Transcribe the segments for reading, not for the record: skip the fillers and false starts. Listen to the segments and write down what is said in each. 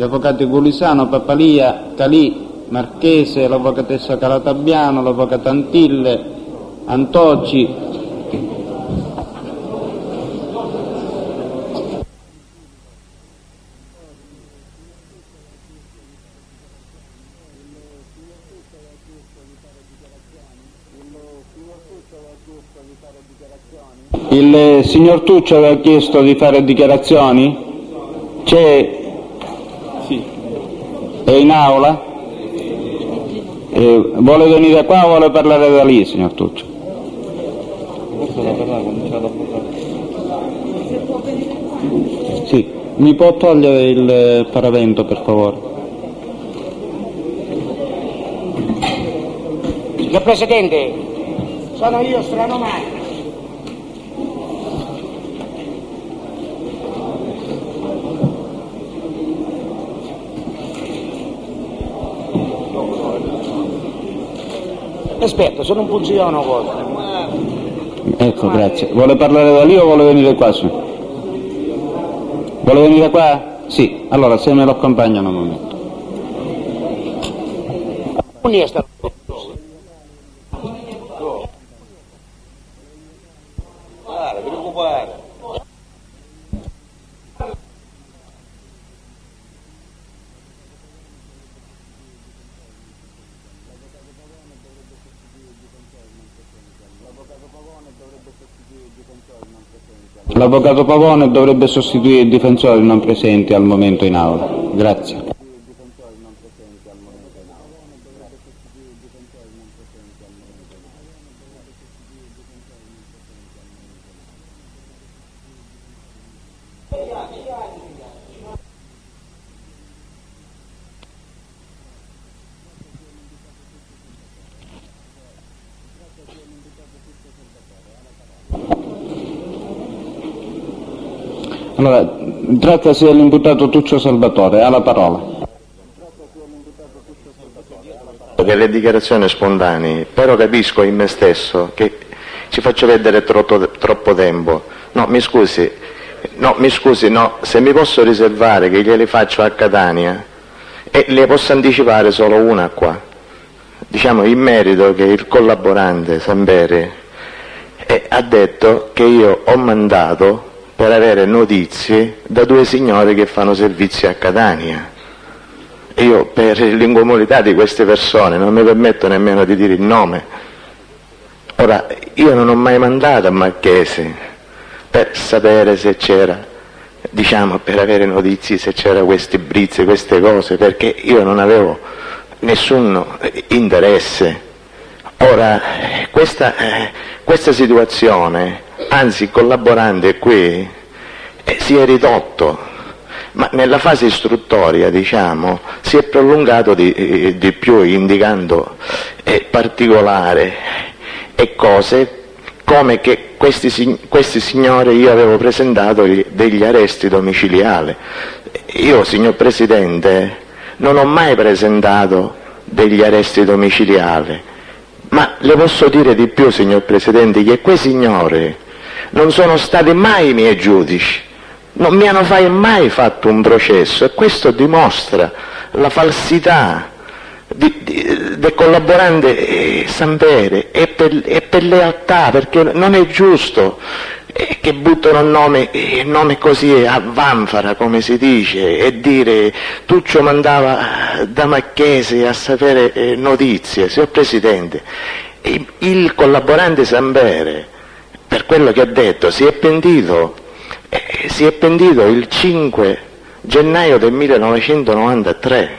gli avvocati Gulisano, Papalia, Calì, Marchese, l'avvocatessa Calatabiano, l'avvocato Antille, Antoci, il signor Tuccio aveva chiesto di fare dichiarazioni? C'è? Sì. È in aula? Vuole venire qua o vuole parlare da lì, signor Tuccio? Sì, mi può togliere il paravento, per favore? Signor Presidente, sono io, Strano Mario. Aspetta, sono un puggiano cosa. Ecco, grazie. Vuole parlare da lì o vuole venire qua? Vuole venire qua? Sì, allora se me lo accompagnano un momento. L'avvocato Pavone dovrebbe sostituire il difensore non presente al momento in aula. Grazie. Allora, trattasi dell'imputato Tuccio Salvatore, ha la parola. Delle dichiarazioni spontanee, però capisco in me stesso che ci faccio vedere troppo tempo. No, mi scusi, se mi posso riservare che glieli faccio a Catania e le posso anticipare solo una qua. Diciamo in merito che il collaborante Samberi ha detto che io ho mandato per avere notizie da due signore che fanno servizi a Catania. Io per l'incomodità di queste persone non mi permetto nemmeno di dire il nome. Ora, io non ho mai mandato a Marchese per sapere se c'era, diciamo, per avere notizie se c'era questi brizzi, queste cose, perché io non avevo nessun interesse. Ora, questa situazione, anzi il collaborante qui si è ridotto, ma nella fase istruttoria, diciamo, si è prolungato di più, indicando particolari e cose come che questi signori io avevo presentato degli arresti domiciliari. Io, signor Presidente, non ho mai presentato degli arresti domiciliari, ma le posso dire di più, signor Presidente, che quei signori non sono stati mai i miei giudici, non mi hanno mai fatto un processo, e questo dimostra la falsità del collaborante Samberi e per lealtà, perché non è giusto che buttano il nome così a vanfara, come si dice, e dire Tuccio mandava da Marchese a sapere notizie. Signor Presidente, il collaborante Samberi, per quello che ha detto, si è pentito il 5 gennaio del 1993.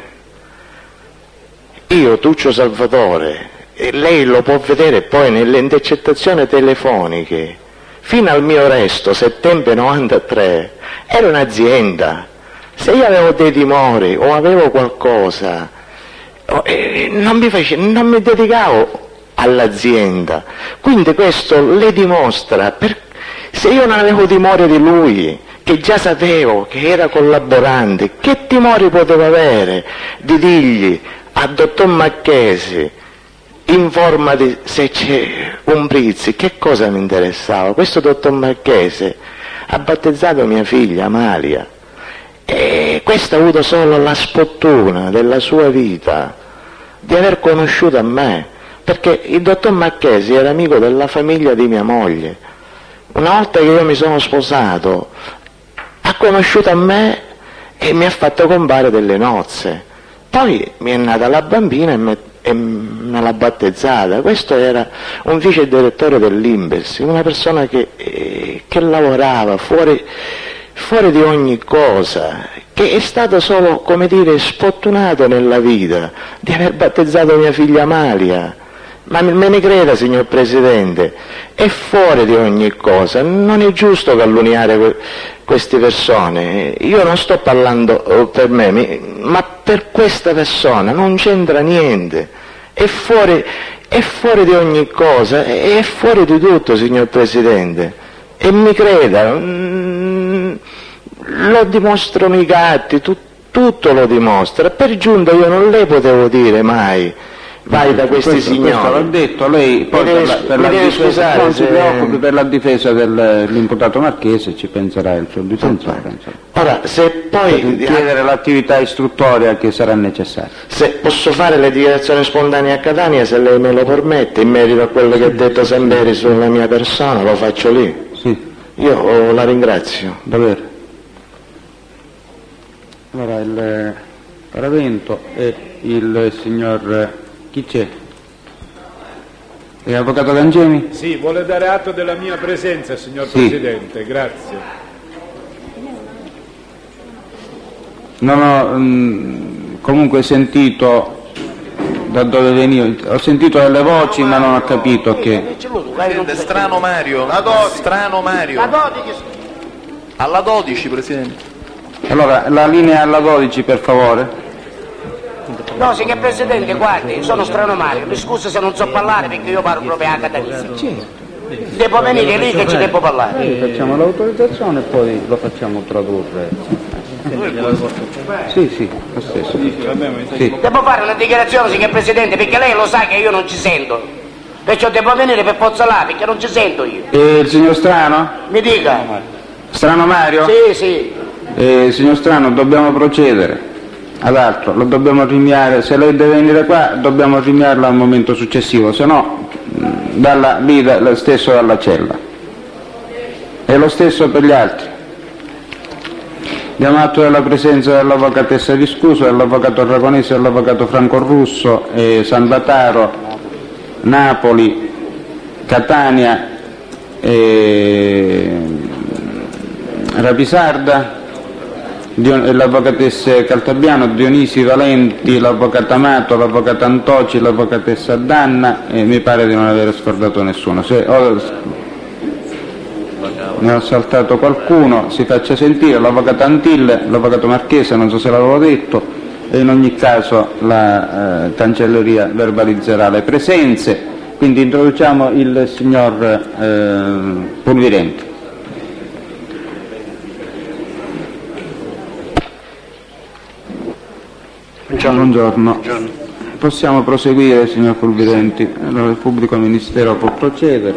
Io, Tuccio Salvatore, e lei lo può vedere poi nelle intercettazioni telefoniche, fino al mio arresto, settembre 93, era un'azienda. Se io avevo dei timori o avevo qualcosa, non mi dedicavo all'azienda. Quindi questo le dimostra, se io non avevo timore di lui, che già sapevo che era collaborante, che timori potevo avere di dirgli a dottor Marchese informati se c'è un Brizzi? Che cosa mi interessava? Questo dottor Marchese ha battezzato mia figlia Amalia, e questo ha avuto solo la sfortuna della sua vita di aver conosciuto me, perché il dottor Marchesi era amico della famiglia di mia moglie. Una volta che io mi sono sposato ha conosciuto me e mi ha fatto compare delle nozze, poi mi è nata la bambina e me l'ha battezzata. Questo era un vice direttore dell'Imbes, una persona che lavorava fuori di ogni cosa, che è stato solo, come dire, sfortunato nella vita di aver battezzato mia figlia Amalia. Ma me ne creda, signor Presidente, è fuori di ogni cosa, non è giusto calunniare queste persone. Io non sto parlando per me, ma per questa persona non c'entra niente, è fuori di ogni cosa, è fuori di tutto, signor Presidente, e mi creda, lo dimostrano i gatti, tutto lo dimostra. Per giunta io non le potevo dire mai vai da questi signori. Questo l'ho detto, lei poi non si preoccupi, per la difesa dell'imputato Marchese ci penserà il suo difensore. Ora, se poi chiedere l'attività istruttoria che sarà necessaria. Se posso fare le dichiarazioni spontanee a Catania, se lei me lo permette, in merito a quello che ha detto Samberi sulla mia persona, lo faccio lì. Sì. Io la ringrazio. Davvero. Allora, il Paravento e il signor... Chi c'è? È avvocato Gangemi? Sì, vuole dare atto della mia presenza, signor Presidente, grazie. Non ho comunque sentito da dove venivo, ho sentito delle voci ma non ho capito che... Presidente, strano Mario, strano Mario. Alla 12, Presidente. Allora, la linea alla 12 per favore. No, signor Presidente, guardi, sono strano Mario, mi scusi se non so parlare perché io parlo proprio a Catania. Devo venire lì che ci devo parlare. Facciamo l'autorizzazione e poi lo facciamo tradurre. Sì, lo stesso. Sì. Devo fare una dichiarazione, signor Presidente, perché lei lo sa che io non ci sento. Perciò devo venire per forza là, perché non ci sento io. E il signor Strano? Mi dica. Strano Mario? Sì. Signor Strano, dobbiamo procedere ad altro, lo dobbiamo rinviare. Se lei deve venire qua dobbiamo rinviarlo al momento successivo, se no dalla vita lo stesso dalla cella, e lo stesso per gli altri. Diamo atto della presenza dell'avvocatessa Viscuso, dell'avvocato Aragonese, dell'avvocato Franco Russo, San Bataro, Napoli, Catania, Rapisarda, l'avvocatessa Caltabiano, Dionisi Valenti, l'avvocato Amato, l'avvocato Antoci, l'avvocatessa Danna, e mi pare di non aver scordato nessuno. Se ne ho saltato qualcuno si faccia sentire, l'avvocato Antille, l'avvocato Marchese, non so se l'avevo detto, e in ogni caso la cancelleria verbalizzerà le presenze. Quindi introduciamo il signor Pulvirenti. Buongiorno. Possiamo proseguire, signor Pulvirenti? Allora il pubblico ministero può procedere.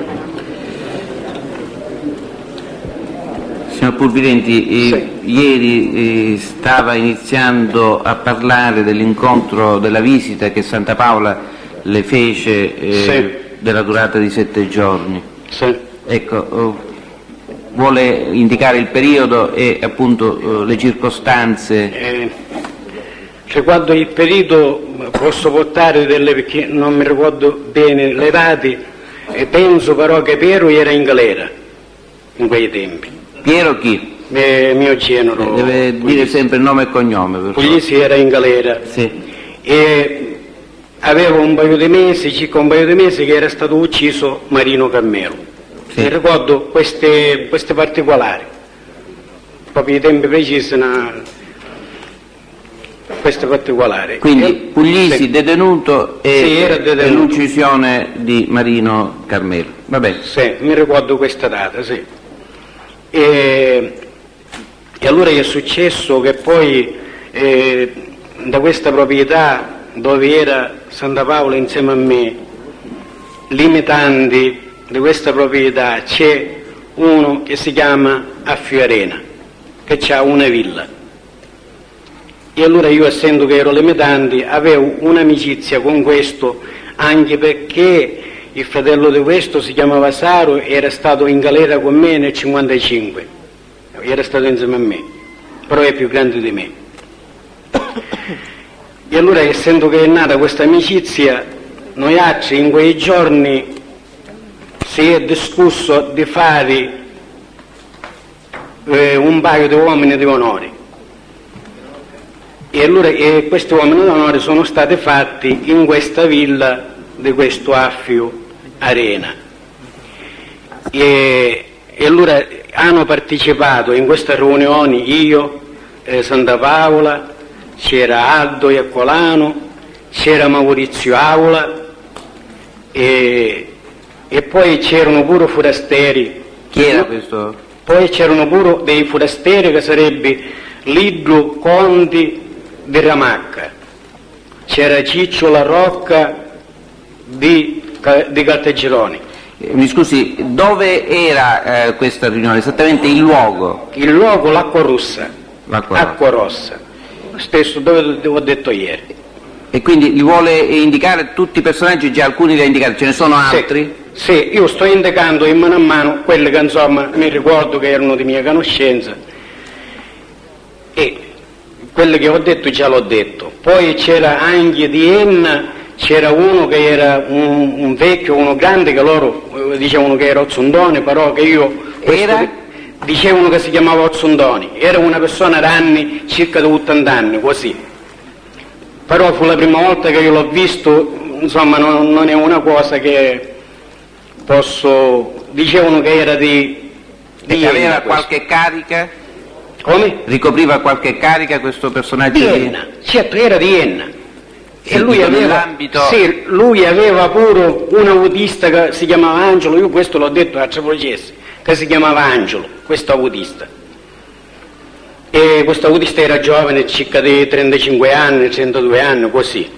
Signor Pulvirenti, ieri stava iniziando a parlare dell'incontro, della visita che Santa Paola le fece della durata di 7 giorni. Ecco, vuole indicare il periodo e appunto le circostanze? Riguardo il periodo posso portare perché non mi ricordo bene le date, e penso però che Piero era in galera in quei tempi. Piero chi? Mio genero. Deve dire sempre nome e cognome. Puglisi era in galera. Sì. E aveva circa un paio di mesi che era stato ucciso Marino Carmelo. Sì. E ricordo queste particolari, proprio i tempi precisi. Queste particolari. Quindi Puglisi detenuto e, era detenuto. E l'uccisione di Marino Carmelo. Va bene. Sì, mi ricordo questa data, sì. E allora è successo che poi da questa proprietà dove era Santa Paola insieme a me, limitanti di questa proprietà, c'è uno che si chiama Affiarena, che ha una villa. E allora io, essendo che ero lemetanti, avevo un'amicizia con questo, anche perché il fratello di questo si chiamava Saro, era stato in galera con me nel 1955, era stato insieme a me, però è più grande di me. E allora, essendo che è nata questa amicizia, noi altri in quei giorni si è discusso di fare un paio di uomini di onore. E allora questi uomini d'onore sono stati fatti in questa villa di questo Affio Arena. E allora hanno partecipato in queste riunioni io, Santa Paola, c'era Aldo Iaccolano, c'era Maurizio Aula e poi c'erano pure forasteri. Chi era questo? Poi c'erano pure dei forasteri che sarebbe Lidlo Conti di Ramacca, c'era Ciccio La Rocca di Caltagirone. Mi scusi, dove era questa riunione? Esattamente il luogo? Il luogo, l'Acqua Rossa. Acqua Rossa, stesso dove ho detto ieri. E quindi li vuole indicare tutti i personaggi, già alcuni li ha indicati, ce ne sono altri? Sì, io sto indicando in mano a mano quelli che insomma mi ricordo che erano di mia conoscenza. E quello che ho detto già l'ho detto. Poi c'era anche di Enna, c'era uno che era un vecchio, uno grande, che loro dicevano che era Ozzondoni, però che io... Dicevano che si chiamava Ozzondoni, era una persona da anni, circa di 80 anni, così. Però fu la prima volta che io l'ho visto, insomma non è una cosa che posso... Dicevano che era di aveva qualche carica? Come? Ricopriva qualche carica questo personaggio? Di Enna, certo, era di Enna. Sì, e lui aveva pure un autista che si chiamava Angelo, io questo l'ho detto a Cevolgesi, che si chiamava Angelo, questo autista. E questo autista era giovane, circa di 35 anni, 32 anni, così.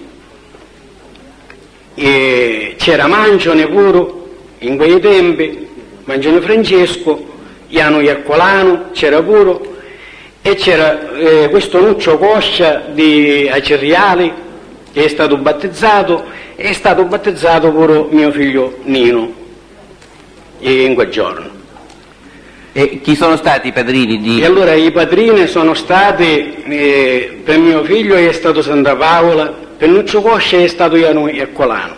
E c'era Mangione pure, in quei tempi, Mangione Francesco, Iano Iaccolano, c'era pure, e c'era questo Nuccio Coscia di Acerriali, che è stato battezzato pure mio figlio Nino, in quel giorno. E chi sono stati i padrini di... E allora i padrini sono stati, per mio figlio è stato Santa Paola, per Nuccio Coscia è stato Iano Iaccolano.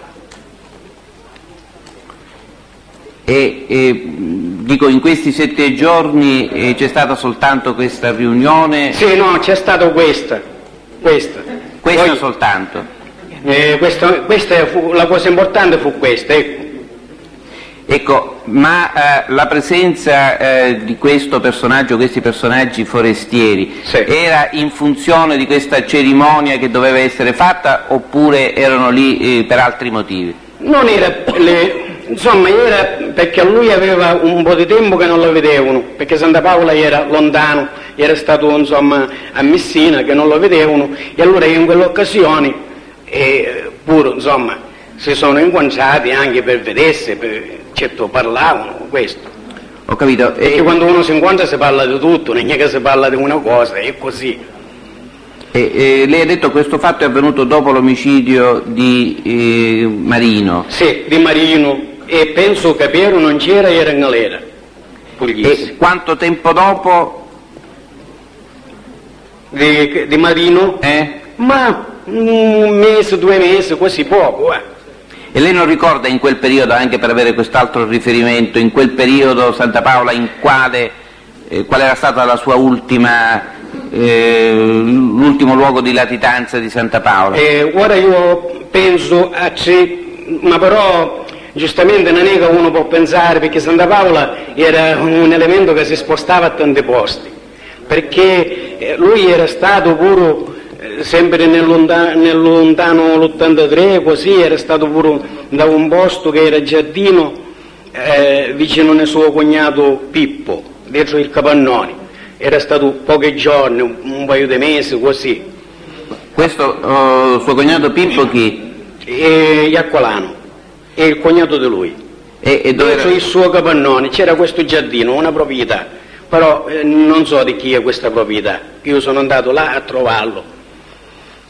Dico, in questi 7 giorni c'è stata soltanto questa riunione? Sì, no, c'è stata questa. Questa poi, soltanto? Questa fu, la cosa importante fu questa, ecco. Ecco, ma la presenza di questo personaggio, questi personaggi forestieri, sì, era in funzione di questa cerimonia che doveva essere fatta oppure erano lì per altri motivi? Non era, insomma, era perché lui aveva un po' di tempo che non lo vedevano, perché Santa Paola era lontano, era stato insomma a Messina che non lo vedevano, e allora in quell'occasione pure insomma si sono incontrati anche per vedersi, certo parlavano questo. Ho capito. Perché quando uno si incontra si parla di tutto, non è che si parla di una cosa, è così. Lei ha detto che questo fatto è avvenuto dopo l'omicidio di Marino? Sì, di Marino, e penso che Piero non c'era, era in galera. E quanto tempo dopo? Di Marino? Ma un mese, 2 mesi, così poco. E lei non ricorda in quel periodo, anche per avere quest'altro riferimento, in quel periodo Santa Paola in quale era stata la sua l'ultimo luogo di latitanza di Santa Paola? Ora io penso a ma però giustamente non è che uno può pensare, perché Santa Paola era un elemento che si spostava a tanti posti, perché lui era stato pure sempre nel lontano l'83, così era stato pure da un posto che era Giardino, vicino al suo cognato Pippo, dietro il capannone. Era stato pochi giorni, un paio di mesi, così. Questo suo cognato Pippo chi? Iaccolano, è il cognato di lui. E dove dietro il suo capannone c'era questo giardino, una proprietà, però non so di chi è questa proprietà. Io sono andato là a trovarlo.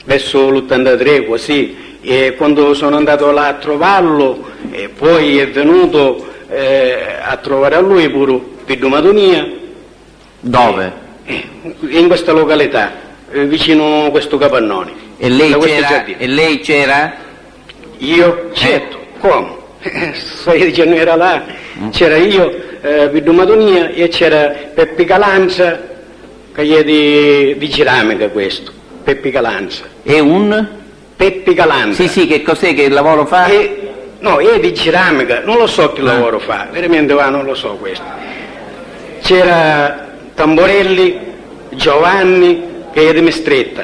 verso l'83 così, e quando sono andato là a trovarlo, poi è venuto a trovare a lui pure Piddu Madonia. Dove? In questa località, vicino a questo capannone. E lei c'era? Io? Certo, come? 6 giorni era là, c'era io, Piddu Madonia, e c'era Peppi Calanza, che è di ceramica questo, Peppi Calanza. E un? Peppi Calanza. Sì, che cos'è, che lavoro fa? No, è di ceramica, non lo so che lavoro fa, veramente non lo so questo. C'era Tamborelli, Giovanni, che è di Mistretta.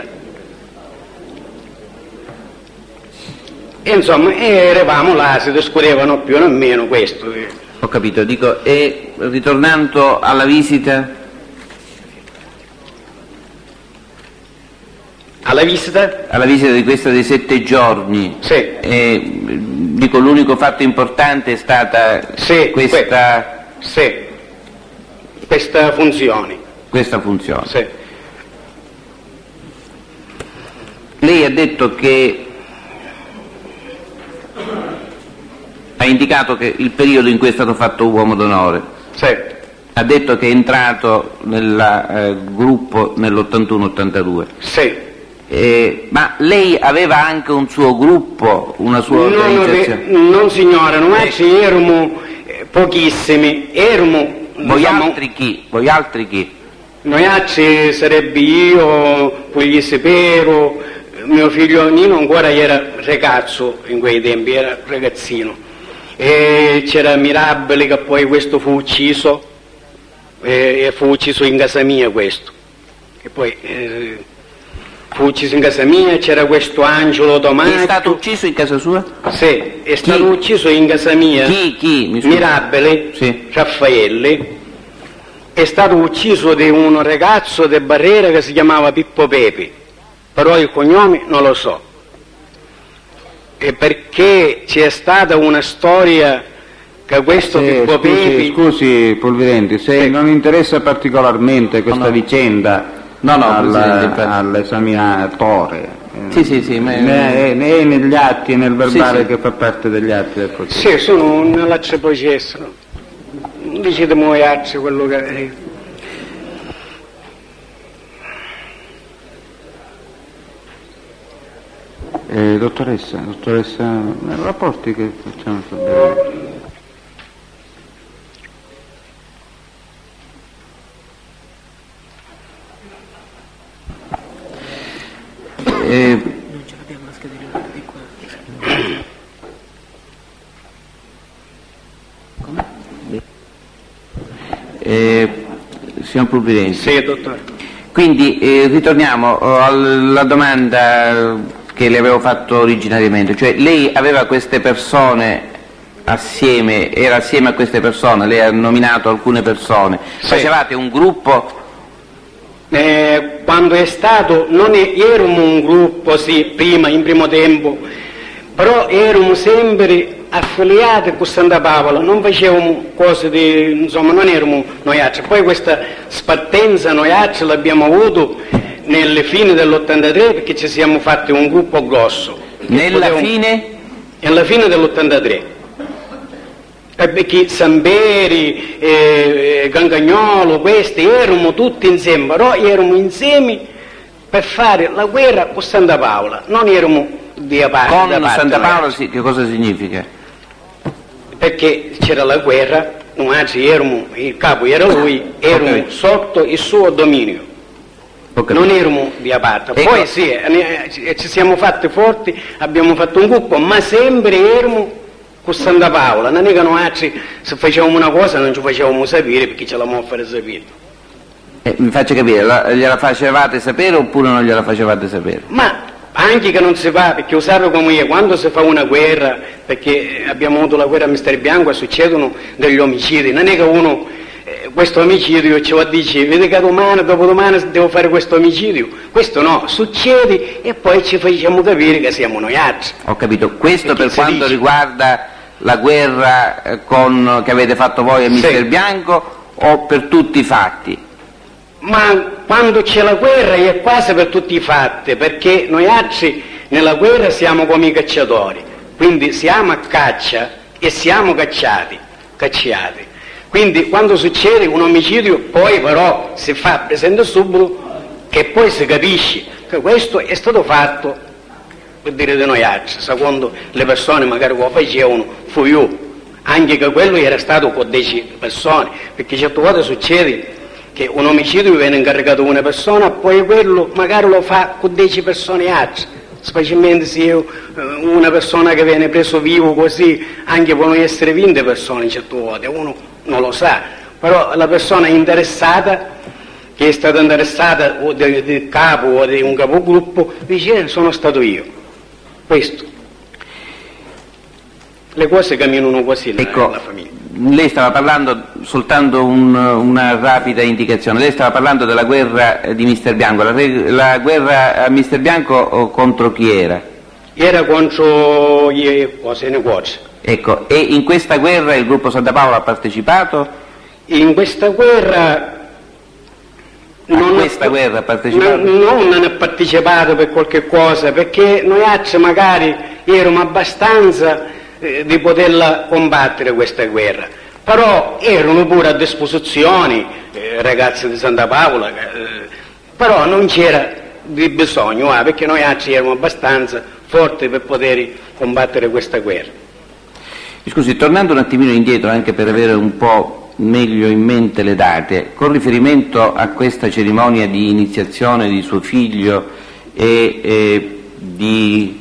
E insomma, eravamo là, si discutevano più o meno questo. Ho capito, dico, e ritornando alla visita? Alla visita? Alla visita di questa dei 7 giorni. Sì. Dico, l'unico fatto importante è stata questa... questa funzione. Questa funzione. Sì. Lei ha detto che... ha indicato che il periodo in cui è stato fatto uomo d'onore. Sì. Ha detto che è entrato nel gruppo nell'81-82. Sì. Ma lei aveva anche un suo gruppo, una sua organizzazione? Non signora, noi eravamo pochissimi, Voi altri chi? Noi altri sarebbe io, Pugliese Pero, mio figlio Nino ancora era ragazzo in quei tempi, era ragazzino, e c'era Mirabile che poi questo fu ucciso, e fu ucciso in casa mia questo, e poi fu ucciso in casa mia, c'era questo Angelo Domati. È stato ucciso in casa sua? Sì, è stato ucciso in casa mia. Chi? Mirabile, sì. Raffaelli, è stato ucciso di un ragazzo di Barrera che si chiamava Pippo Pepi, però il cognome non lo so. E perché c'è stata una storia che questo Pippo Pepi... Scusi Polvirenti, se non interessa particolarmente questa vicenda all'esaminatore, sì, né negli atti e nel verbale che fa parte degli atti del processo. Sì, sono nell'atto processo, non dicete voi atti quello che... Dottoressa, nei rapporti che facciamo sapere. Non ce l'abbiamo la scheda di qua. Signor Pulvirenti. Sì, dottore. Quindi ritorniamo alla domanda che le avevo fatto originariamente, cioè lei aveva queste persone assieme, era assieme a queste persone, lei ha nominato alcune persone, facevate un gruppo? Quando è stato, non eravamo un gruppo, sì, in primo tempo, però eravamo sempre affiliati con Santa Paola, non facevamo cose di, insomma, non eravamo noi altri. Poi questa spartenza noi altri l'abbiamo avuto nelle fine dell'83 perché ci siamo fatti un gruppo grosso. Nella fine dell'83. Perché Samberi, Gangagnolo, questi eravamo tutti insieme, però eravamo insieme per fare la guerra con Santa Paola, non eravamo di parte. Con Santa Paola sì, che cosa significa? Perché c'era la guerra, anzi il capo era lui, eravamo sotto il suo dominio. Non eravamo di parte. Poi sì, ci siamo fatti forti, abbiamo fatto un gruppo, ma sempre eravamo con Santa Paola, non è che noi altri se facevamo una cosa non ci facevamo sapere perché ce l'abbiamo a fare sapere. Mi faccia capire, gliela facevate sapere oppure non gliela facevate sapere? Ma anche che non si fa, perché usare come è, quando si fa una guerra, perché abbiamo avuto la guerra a Mister Bianco, succedono degli omicidi, non è che uno questo omicidio ci va a dire, vedi che domani, dopodomani devo fare questo omicidio, questo no, succede e poi ci facciamo capire che siamo noi altri. Ho capito, questo per quanto riguarda la guerra che avete fatto voi a Mister Bianco o per tutti i fatti? ma quando c'è la guerra è quasi per tutti i fatti, perché noi altri nella guerra siamo come i cacciatori, quindi siamo a caccia e siamo cacciati. Quindi quando succede un omicidio poi però si fa presente subito che poi si capisce che questo è stato fatto per dire di noi altri, secondo le persone magari che lo facevano fu io, anche che quello era stato con 10 persone, perché certe volte succede che un omicidio viene incaricato una persona, poi quello magari lo fa con 10 persone altre, specialmente se è una persona che viene preso vivo così, anche può essere 20 persone certe volte, uno non lo sa, però la persona interessata, che è stata interessata o del capo o di un capogruppo, dice sono stato io. Questo. Le cose camminano così nella famiglia. Lei stava parlando, soltanto una rapida indicazione, lei stava parlando della guerra di Mister Bianco, la guerra a Mister Bianco contro chi era? Era contro i negozi. Ecco, e in questa guerra il gruppo Santa Paola ha partecipato? In questa guerra... Non ha partecipato? Non ha partecipato per qualche cosa, perché noi altri magari eravamo abbastanza di poterla combattere questa guerra, però erano pure a disposizione ragazzi di Santa Paola, però non c'era di bisogno, perché noi altri eravamo abbastanza forti per poter combattere questa guerra. Scusi, tornando un attimino indietro, anche per avere un po' meglio in mente le date, con riferimento a questa cerimonia di iniziazione di suo figlio e di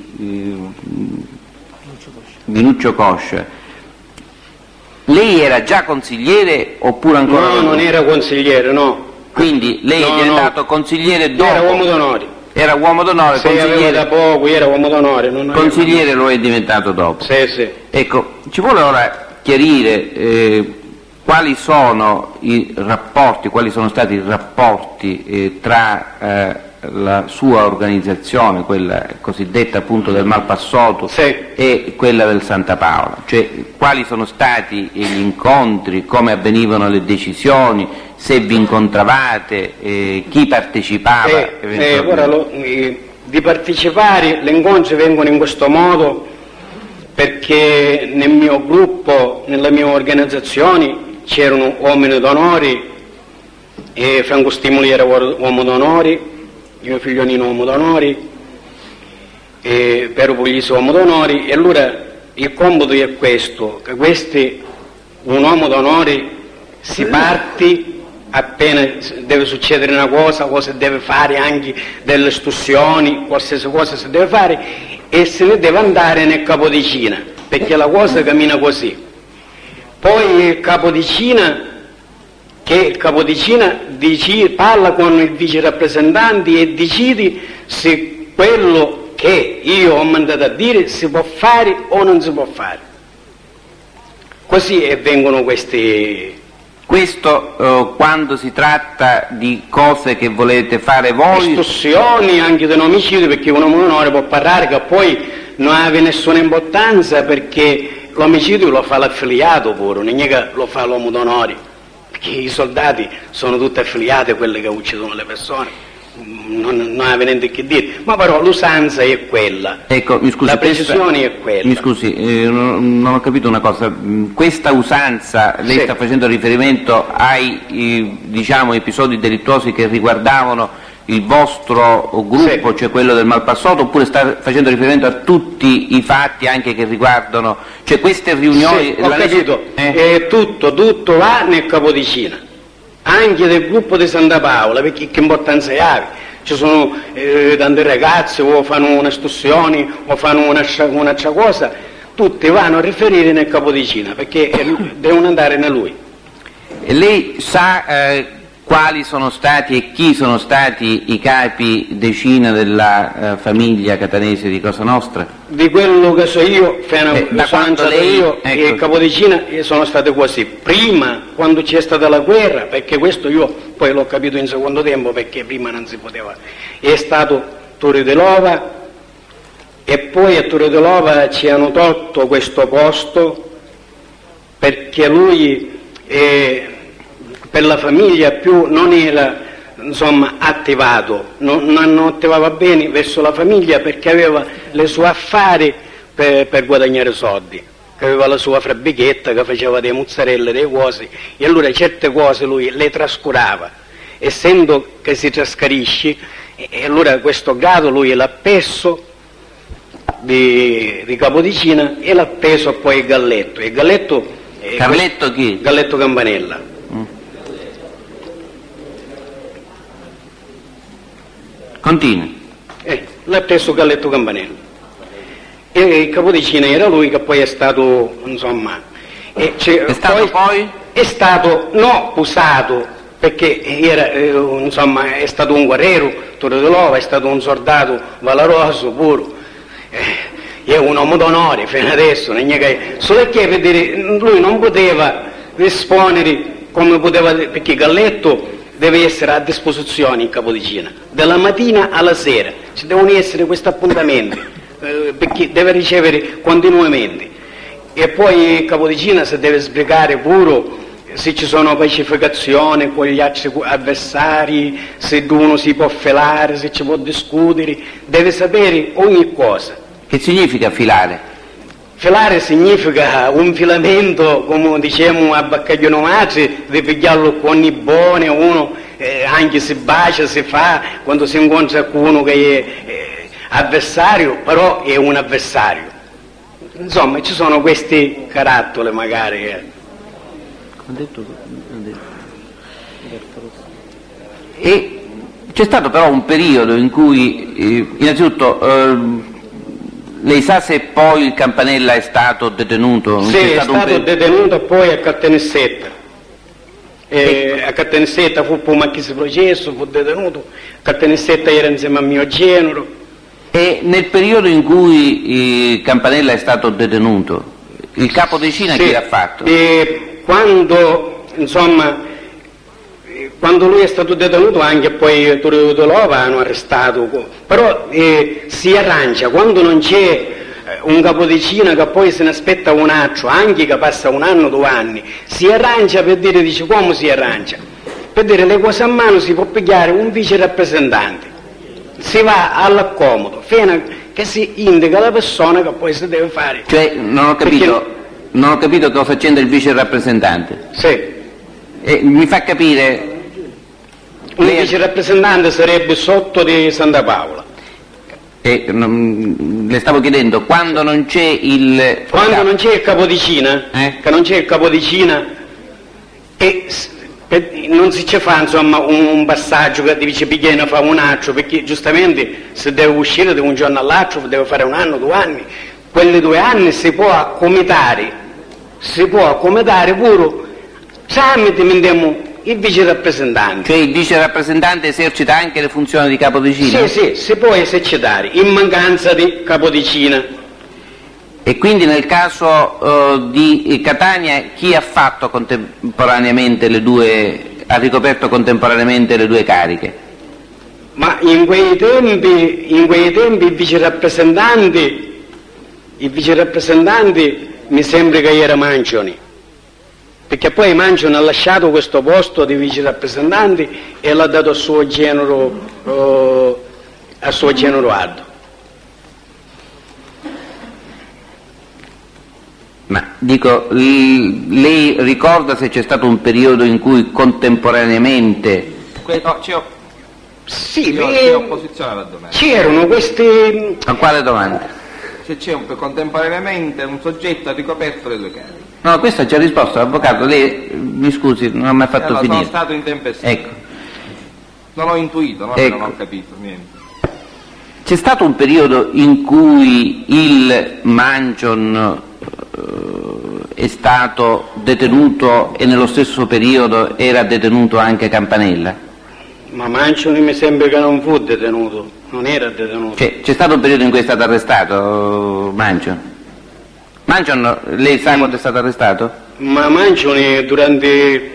Nuccio Coscia, lei era già consigliere oppure ancora? No, non era consigliere, no. Quindi lei è diventato consigliere dopo? Era uomo d'onore. Era uomo d'onore, sì, consigliere da poco, era uomo d'onore. Consigliere lo è diventato dopo? Sì. Ecco, ci vuole ora chiarire quali sono i rapporti, quali sono stati i rapporti tra la sua organizzazione, quella cosiddetta appunto del Malpassoto, sì, e quella del Santa Paola, cioè quali sono stati gli incontri, come avvenivano le decisioni, se vi incontravate, chi partecipava eventualmente? Di partecipare, le incontri vengono in questo modo perché nel mio gruppo, nella mia organizzazione c'erano uomini d'onore, e Franco Stimoli era uomo d'onore, mio figlionino uomo d'onore, e Piero Puglisi uomo d'onore, e allora il compito è questo, che un uomo d'onore si parte appena deve succedere una cosa deve fare anche delle istruzioni, qualsiasi cosa si deve fare, e se ne deve andare nel capodicina, perché la cosa cammina così. Poi il capodicina parla con il vice rappresentante e decide se quello che io ho mandato a dire si può fare o non si può fare. Così avvengono questi... Questo quando si tratta di cose che volete fare voi? Istruzioni anche di un omicidio, perché un uomo d'onore può parlare che poi non ha nessuna importanza, perché l'omicidio lo fa l'affiliato pure, non è che lo fa l'uomo d'onore, perché i soldati sono tutti affiliati a quelli che uccidono le persone, non ha niente che dire, ma però l'usanza è quella. Ecco, mi scusi, la precisione è quella. Mi scusi, non ho capito una cosa, questa usanza, lei sta facendo riferimento ai diciamo episodi delittuosi che riguardavano il vostro gruppo, cioè quello del Malpassoto, oppure sta facendo riferimento a tutti i fatti anche che riguardano, cioè queste riunioni? Ho capito, tutto va nel capodicina, anche del gruppo di Santa Paola, perché che importanza ha? Ci sono tanti ragazzi o fanno un'istruzione o fanno un'altra cosa, tutti vanno a riferire nel capodicina, perché devono andare da lui. E lei sa quali sono stati e chi sono stati i capi decina della famiglia catanese di Cosa Nostra? Di quello che so io, da quando io e Capodicina sono state così. Prima, quando c'è stata la guerra, perché questo io poi l'ho capito in secondo tempo, perché prima non si poteva, è stato Torre de Lova, e poi a Torre de Lova ci hanno tolto questo posto perché lui per la famiglia più non era insomma, attivato, non attivava bene verso la famiglia perché aveva le sue affari per guadagnare soldi, che aveva la sua fabbrichetta che faceva dei mozzarelle, dei cose, e allora certe cose lui le trascurava, essendo che si trascarisce, e allora questo grado lui l'ha appeso di Capodicina e l'ha appeso poi il Galletto. E Galletto chi? Galletto Campanella. Continui. L'ha preso Galletto Campanella. E il Capodicina era lui che poi è stato, insomma... è stato poi? È stato, no, usato, perché era, insomma, è stato un guerriero, Torre de Lova, è stato un soldato valoroso, puro. È un uomo d'onore fino adesso, solo che vedere, lui non poteva rispondere come poteva, perché Galletto deve essere a disposizione in Capodicina, dalla mattina alla sera, ci devono essere questi appuntamenti, perché deve ricevere continuamente. E poi Capodicina si deve spiegare pure se ci sono pacificazioni con gli altri avversari, se uno si può filare, se ci può discutere, deve sapere ogni cosa. Che significa filare? Filare significa un filamento, come diciamo a Baccaglione Matri, di pigliarlo con i buoni, uno anche si bacia, si fa, quando si incontra con uno che è avversario, però è un avversario. Insomma, ci sono questi caratteri magari. E c'è stato però un periodo in cui, innanzitutto, lei sa se poi il Campanella è stato detenuto? Sì, è stato detenuto poi a Cattanissetta. A Cattanissetta fu un macchis processo, fu detenuto. Cattanissetta era insieme a mio genero. E nel periodo in cui Campanella è stato detenuto, il Capodicina sì, chi l'ha fatto? Quando, insomma, quando lui è stato detenuto anche poi Torre de Lova hanno arrestato, però si arrangia, quando non c'è un Capodicina che poi se ne aspetta un altro, anche che passa un anno, 2 anni, si arrangia per dire, dice come si arrangia? Per dire le cose a mano si può pigliare un vice rappresentante, si va all'accomodo, fino che si indica la persona che poi si deve fare. Cioè, non ho capito cosa facendo il vice rappresentante. Sì. Mi fa capire... Un vice rappresentante sarebbe sotto di Santa Paola. Le stavo chiedendo, quando non c'è il... Quando non c'è il Capodicina, che non c'è il Capodicina, non si ci fa, insomma, un passaggio che dice pigliano fa un altro, perché giustamente se deve uscire da un giorno all'altro, deve fare 1 anno, 2 anni. Quelli 2 anni si può accomitare pure tramite il vice rappresentante. Cioè il vice rappresentante esercita anche le funzioni di Capodicina? Sì, si può esercitare in mancanza di Capodicina. E quindi nel caso di Catania chi ha fatto contemporaneamente ha ricoperto contemporaneamente le 2 cariche? Ma in quei tempi il vice rappresentante mi sembra che era Mancioni, perché poi Mancioni ha lasciato questo posto di vice rappresentante e l'ha dato a suo genero Aldo. Ma dico, lei ricorda se c'è stato un periodo in cui contemporaneamente... Sì, c'è opposizione alla domanda. C'erano questi... A quale domanda? Se c'è contemporaneamente un soggetto ha ricoperto le 2 cariche. No, questo ha già risposto l'avvocato, lei mi scusi, non ha mai fatto finire. Sono stato intempestivo. Ecco. Non ho intuito, non ho capito niente. C'è stato un periodo in cui il Mancion è stato detenuto e nello stesso periodo era detenuto anche Campanella? Ma Mancioni mi sembra che non fu detenuto, non era detenuto. C'è stato un periodo in cui è stato arrestato Mancion? Mancion, lei sa quando è stato arrestato? Ma Mancioni durante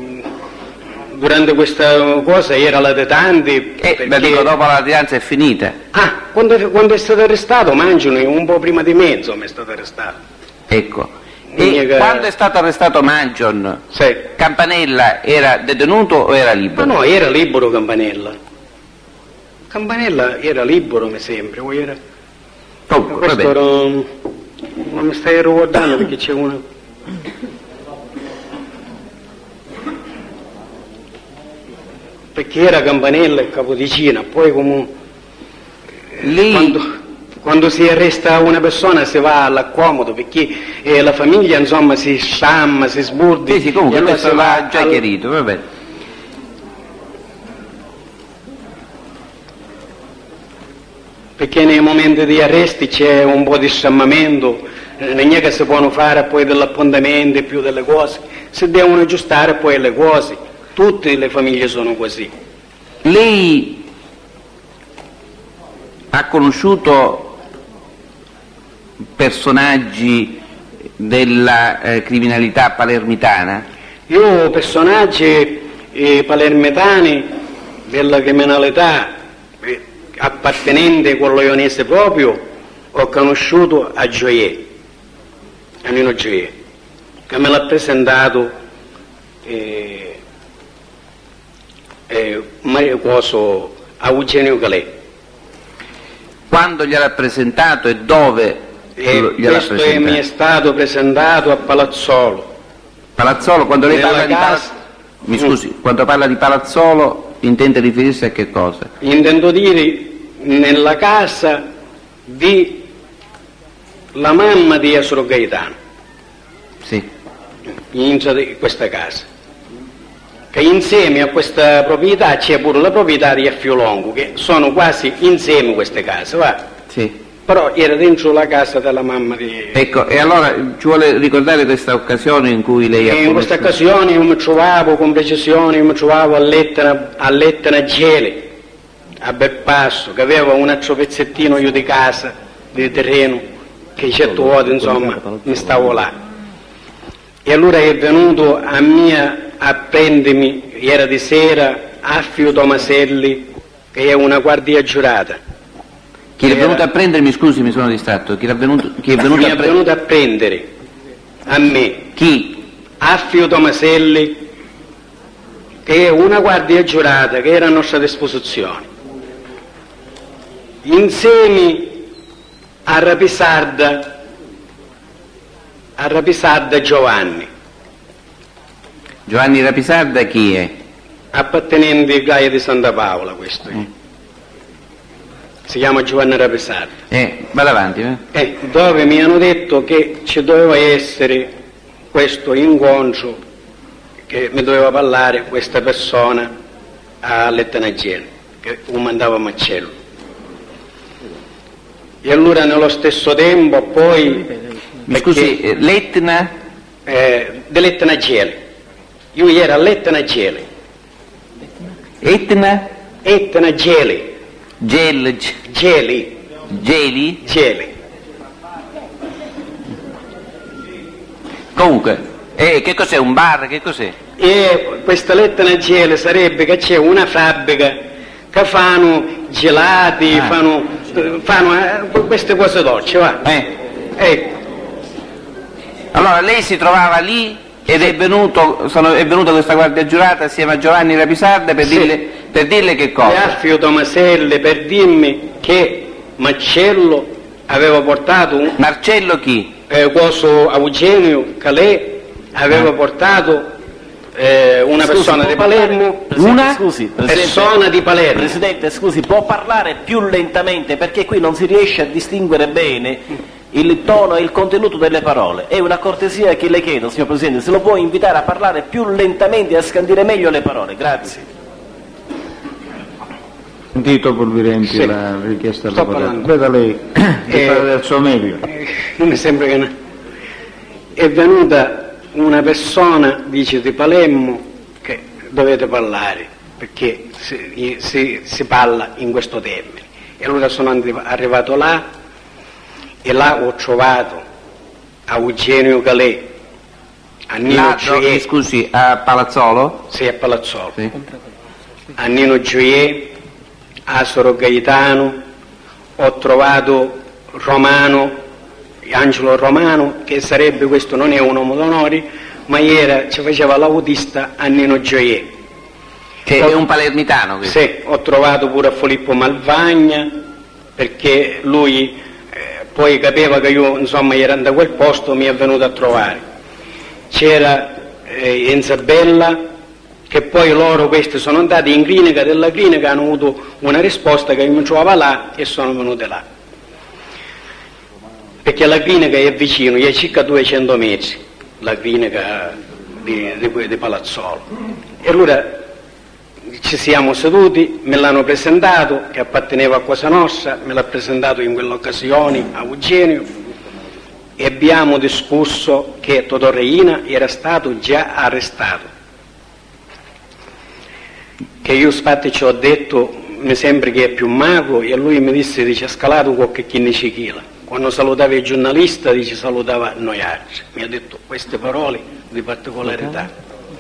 questa cosa era latitante. Perché... dico, dopo la latitanza è finita. Quando è stato arrestato Mancioni, un po' prima di me, insomma, è stato arrestato. Ecco, E quando è stato arrestato Mangion, Sì. Campanella era detenuto o era libero? Ma no, era libero Campanella. Campanella era libero, mi sembra. O era... Comunque, Questo vabbè. era... Non mi stai ricordando perché c'è una... Perché era Campanella e Capodicina, poi comunque... Lì... Quando si arresta una persona si va all'accomodo perché la famiglia insomma si sciamma, si sburdi. Sì, comunque e allora questo si va va già chiarito, va bene. Perché nei momenti di arresti c'è un po' di sciammamento, non è che si possono fare poi dell'appuntamento e più delle cose, si devono aggiustare poi le cose, tutte le famiglie sono così. Lei ha conosciuto personaggi della criminalità palermitana? Io personaggi palermitani della criminalità appartenente a quello ionese proprio ho conosciuto a Gioiè, a Nino Gioiè, che me l'ha presentato a Eugenio Calè. Quando gliel'ha presentato e dove gliel'ha Questo presentato? mi è stato presentato a Palazzolo. Palazzolo, quando lei Nella parla di casa- Mi scusi, quando parla di Palazzolo intende riferirsi a che cosa? Intendo dire nella casa di la mamma di Esro Gaetano, Sì. in questa casa. Che insieme a questa proprietà c'è pure la proprietà di Affiolongo, che sono quasi insieme queste case, va? Sì. Però era dentro la casa della mamma di... Ecco, e allora ci vuole ricordare questa occasione in cui lei ha E in questa conosciuto- occasione io mi trovavo con precisione, io mi trovavo a Lettena Gele, a Belpasso, che aveva un altro pezzettino io di casa, di terreno, che certe volte insomma mi stavo là. E allora è venuto a prendermi, era di sera, Affio Tomaselli, che è una guardia giurata. Chi è venuto a prendermi, scusi, mi sono distratto, chi è venuto Mi è venuto a prendere, a me, Chi? Affio Tomaselli, che è una guardia giurata che era a nostra disposizione, insieme a Rapisarda Giovanni, Giovanni Rapisarda chi è? appartenente a Gaia di Santa Paola questo. Si chiama Giovanni Rapisarda. Vada avanti. Dove mi hanno detto che ci doveva essere questo incontro, che mi doveva parlare questa persona a Lettanagel, che lo mandava a Marcello. E allora nello stesso tempo poi... Mi scusi, l'Etna? Dell'Ettanagel. Io ero a Lettanagel. Etna? Ettanagel. Geli? Geli. Comunque, che cos'è, un bar, che cos'è? E questa Lettanagel sarebbe che c'è una fabbrica che fanno gelati, fanno queste cose dolci, va? Ecco. Allora lei si trovava lì ed è venuta questa guardia giurata assieme a Giovanni Rapisarda per dirle che E cosa? Affio Tomaselli per dirmi che Marcello aveva portato Marcello chi? coso a Eugenio Calè aveva portato una persona di Palermo, Scusi, persona di Palermo. Presidente, scusi, può parlare più lentamente perché qui non si riesce a distinguere bene il tono e il contenuto delle parole. È una cortesia che le chiedo, signor Presidente, se lo può invitare a parlare più lentamente e a scandire meglio le parole. Grazie. Sentito Polvirenti Sì. la richiesta Sto all'avvocato. parlando. Veda lei di fare del suo meglio. Non mi sembra che è venuta una persona, dice, di Palermo, che dovete parlare perché si parla in questo termine. E allora sono arrivato là e là ho trovato a Eugenio Calè, a Nino Gioiè, Scusi, a Palazzolo? sì, a Palazzolo, Sì. a Nino Gioiè, a Soro Gaetano, ho trovato Romano, Angelo Romano, che sarebbe, questo non è un uomo d'onore, ma ci faceva l'autista a Nino Gioiè. Che è un palermitano questo. Sì, ho trovato pure a Filippo Malvagna, perché lui poi capiva che io insomma ero da quel posto, mi è venuto a trovare. C'era Isabella, che poi loro questi sono andati in clinica, della clinica hanno avuto una risposta che io mi trovava là e sono venute là. Perché la clinica è vicino, è circa 200 metri, la clinica di Palazzolo. E allora ci siamo seduti, me l'hanno presentato, che apparteneva a Cosa Nostra, me l'ha presentato in quell'occasione a Eugenio, e abbiamo discusso che Totò Reina era stato già arrestato. Che io infatti ci ho detto, mi sembra che è più magro, e lui mi disse, ha scalato qualche 15 kg. Quando salutava il giornalista, salutava noi altri. Mi ha detto queste parole di particolarità.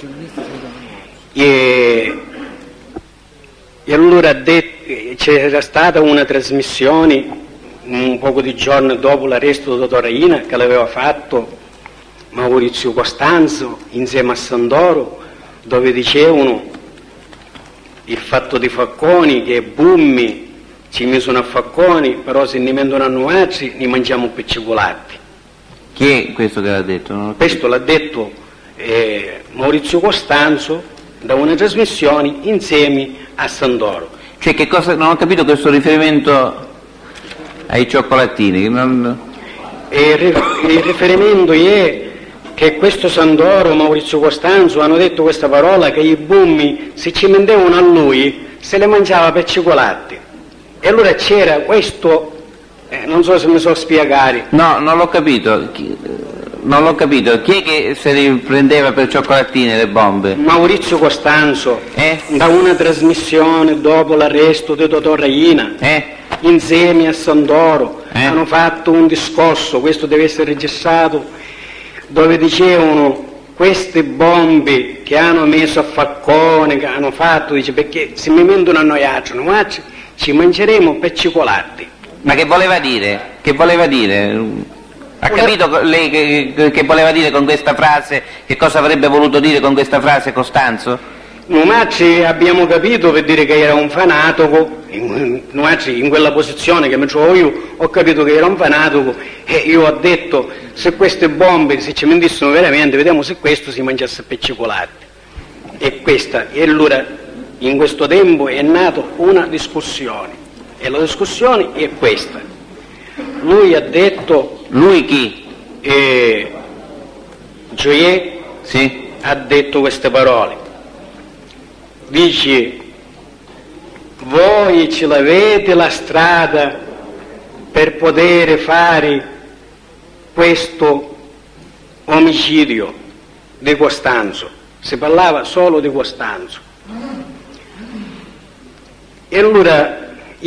E allora c'era stata una trasmissione un poco di giorni dopo l'arresto di Totò Reina, che l'aveva fatto Maurizio Costanzo insieme a Sandoro, dove dicevano il fatto di Facconi, che Bummi ci misero a Facconi, però se ne vendono a noi altri ne mangiamo piccicolati. Chi è questo che l'ha detto? Questo l'ha detto Maurizio Costanzo da una trasmissione insieme a Sandoro. Cioè che cosa, non ho capito questo riferimento ai cioccolatini. Il riferimento è che questo Sandoro, Maurizio Costanzo hanno detto questa parola, che i Bummi se ci mendevano a lui se le mangiava per cioccolati. E allora c'era questo, non so se mi so spiegare. No, non l'ho capito. Non l'ho capito. Chi è che se li prendeva per cioccolatine le bombe? Maurizio Costanzo, da una trasmissione dopo l'arresto di Totò Reina, insieme a Sandoro, hanno fatto un discorso, questo deve essere registrato, dove dicevano queste bombe che hanno messo a Falcone, che hanno fatto, dice, perché se mi mendono a noi altri, ci mangeremo per cioccolati. Ma che voleva dire? Che voleva dire? Ha capito lei che voleva dire con questa frase? Che cosa avrebbe voluto dire con questa frase Costanzo? Noi abbiamo capito per dire che era un fanatico, noi in quella posizione che mi trovo io, ho capito che era un fanatico, e io ho detto se queste bombe se ci mentissero veramente, vediamo se questo si mangiasse per cioccolati. E allora in questo tempo è nata una discussione, e la discussione è questa. Lui ha detto... Lui chi? Gioiè ha detto queste parole. Dice, voi ce l'avete la strada per poter fare questo omicidio di Costanzo. Si parlava solo di Costanzo. E allora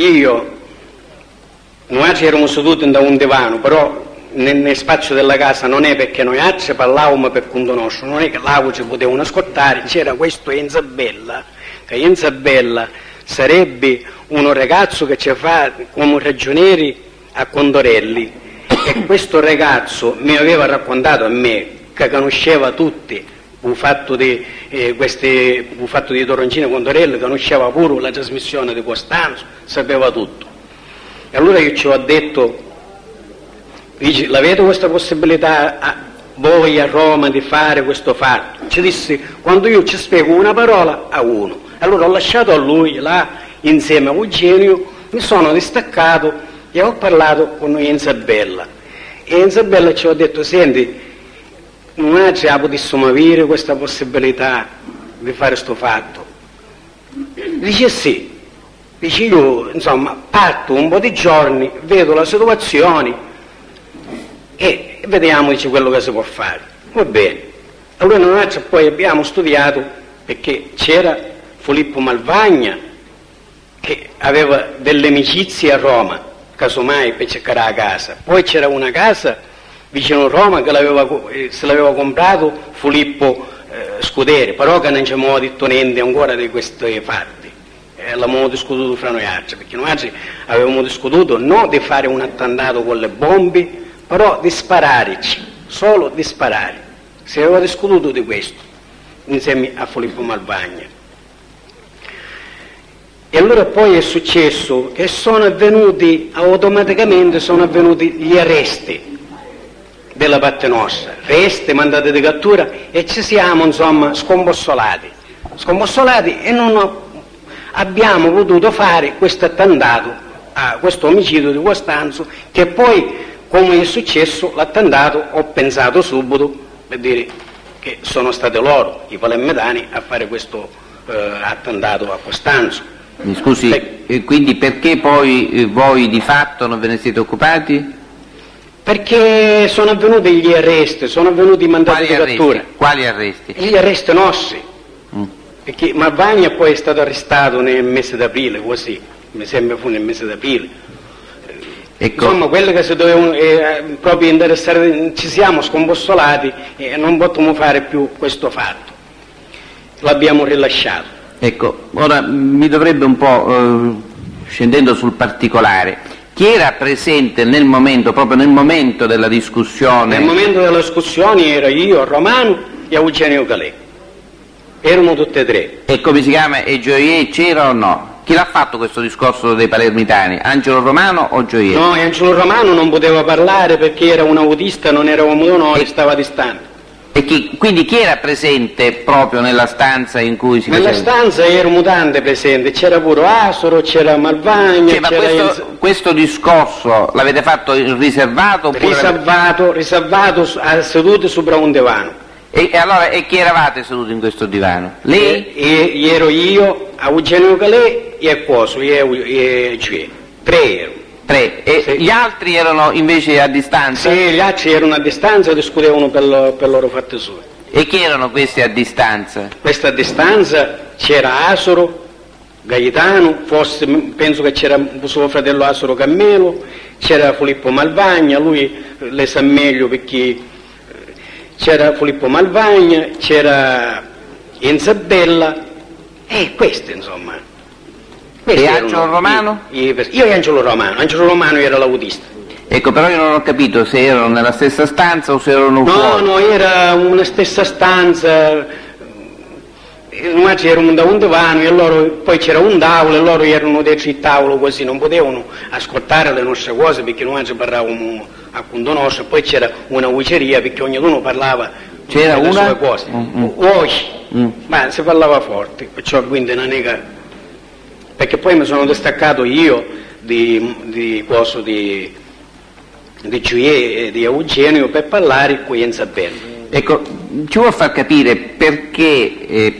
noi eravamo seduti da un divano, però nel spazio della casa non è perché noi altri parlavamo per conto nostro, non è che là ci potevano ascoltare, c'era questo Enzabella, che Enzabella sarebbe un ragazzo che ci fa come ragionieri a Condorelli, e questo ragazzo mi aveva raccontato a me che conosceva tutti il fatto di Toroncino Condorelli, conosceva pure la trasmissione di Costanzo, sapeva tutto. E allora io ci ho detto, dice, l'avete questa possibilità voi a Roma di fare questo fatto? Ci disse, quando io ci spiego una parola a uno. Allora ho lasciato a lui là insieme a Eugenio, mi sono distaccato e ho parlato con Isabella. E Isabella ci ho detto, senti, non ci potessimo avere questa possibilità di fare questo fatto? Dice sì. Dice io, insomma, parto un po' di giorni, vedo la situazione e vediamo, dice, quello che si può fare. Va bene. Allora noi poi abbiamo studiato, perché c'era Filippo Malvagna che aveva delle amicizie a Roma, casomai per cercare la casa. Poi c'era una casa vicino a Roma che se l'aveva comprato Filippo Scuderi, però che non ci abbiamo detto niente ancora di questi fatti. L'abbiamo discututo fra noi altri, perché noi altri avevamo discututo non di fare un attentato con le bombe, però di spararci, solo di sparare. Si aveva discusso di questo insieme a Filippo Malvagna. E allora poi è successo che automaticamente sono avvenuti gli arresti della parte nostra, arresti, mandati di cattura, e ci siamo insomma scombussolati e non abbiamo potuto fare questo attentato, questo omicidio di Costanzo, che poi, come è successo l'attentato, ho pensato subito per dire che sono stati loro, i palermitani, a fare questo attentato a Costanzo. Mi scusi, quindi perché poi voi di fatto non ve ne siete occupati? Perché sono avvenuti gli arresti, sono avvenuti i mandati di cattura. Quali arresti? Gli arresti nostri. Perché Malvagna poi è stato arrestato nel mese d'aprile, così, mi sembra fu nel mese d'aprile. Ecco. Insomma, quello che si dovevano proprio interessare, ci siamo scombussolati e non potremo fare più questo fatto. L'abbiamo rilasciato. Ecco, ora mi dovrebbe un po', scendendo sul particolare, chi era presente nel momento, proprio nel momento della discussione? Nel momento della discussione era io, Romano e Eugenio Calè. Erano tutte e tre. E come si chiama? E Gioier c'era o no? Chi l'ha fatto questo discorso dei palermitani? Angelo Romano o Gioier? No, Angelo Romano non poteva parlare perché era un autista, non eravamo noi, stava distante. E quindi chi era presente proprio nella stanza in cui si Nella stanza era un mutante presente, c'era pure Asoro, c'era Malvagna, ma questo discorso l'avete fatto riservato? Oppure riservato seduti sopra un divano. E allora, e chi eravate seduti in questo divano? Lei? Ero io, Eugenio Calè e Coso, e Gioier. Tre ero. E sì. Gli altri erano invece a distanza? Sì, gli altri erano a distanza e discutevano per loro fatti suoi. E chi erano questi a distanza? Questa a distanza c'era Asoro, Gaetano, forse penso che c'era suo fratello Asoro Cammelo, c'era Filippo Malvagna, lui le sa meglio perché c'era Filippo Malvagna, c'era Isabella e questi insomma. E Angelo Romano? Io e Angelo Romano era l'autista. Ecco, però io non ho capito se erano nella stessa stanza o se erano fuori. No, era una stessa stanza, ma c'erano da un divano e loro, poi c'era un tavolo e loro erano dietro il tavolo così, non potevano ascoltare le nostre cose perché noi ci parlavamo a conto nostro, poi c'era una voceria perché ognuno parlava delle sue cose. Ma si parlava forte, perciò quindi non è che... Perché poi mi sono distaccato io di Gioier e di Eugenio per parlare qui in Isabella. Ecco, ci vuol far capire perché,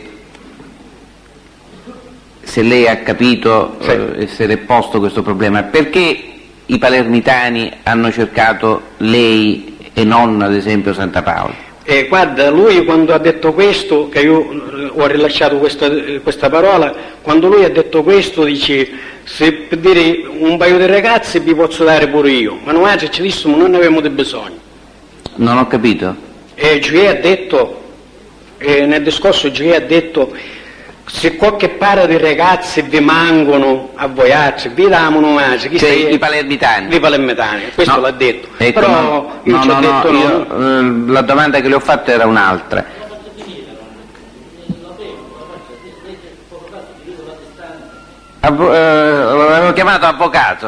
se lei ha capito e se l'è posto questo problema, perché i palermitani hanno cercato lei e non ad esempio Santa Paola? Guarda, lui quando ha detto questo, che io ho rilasciato questa parola, quando lui ha detto questo dice, se per dire un paio di ragazzi vi posso dare pure io, ma noi ci dissimo non ne avevamo di bisogno. Non ho capito. E Gioier ha detto, nel discorso Gioier ha detto, se qualche paio di ragazzi vi mangono a voi altri, vi diamo i palermitani. I palermitani, questo l'ha detto. Ecco, però io ci ho detto no. La domanda che le ho fatto era un'altra. L'avevo chiamato avvocato.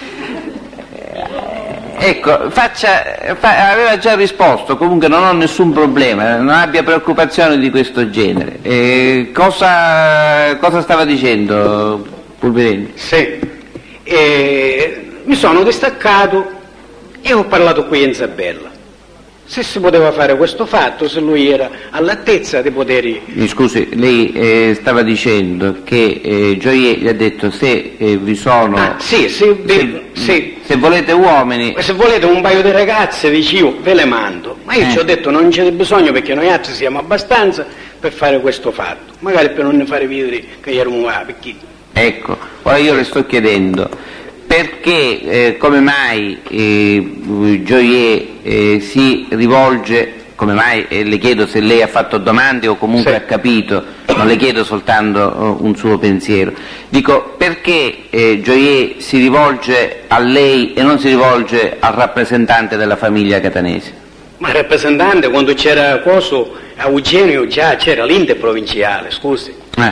Ecco, aveva già risposto, comunque non ho nessun problema, non abbia preoccupazioni di questo genere. Cosa stava dicendo Pulverini? Sì, mi sono distaccato e ho parlato qui in Isabella. Se si poteva fare questo fatto, se lui era all'altezza dei poteri... Mi scusi, lei stava dicendo che Gioier gli ha detto se vi sono... se volete uomini... Se volete un paio di ragazze, dici io, ve le mando. Ma io ci ho detto non c'è bisogno perché noi altri siamo abbastanza per fare questo fatto. Magari per non ne fare vedere che eravamo perché... Ecco, ora io le sto chiedendo... Perché, come mai Gioier si rivolge, come mai, le chiedo se lei ha fatto domande o comunque ha capito, non le chiedo soltanto un suo pensiero. Dico, perché Gioiè si rivolge a lei e non si rivolge al rappresentante della famiglia catanese? Ma il rappresentante, quando c'era coso a Eugenio, già c'era l'Inde provinciale, scusi.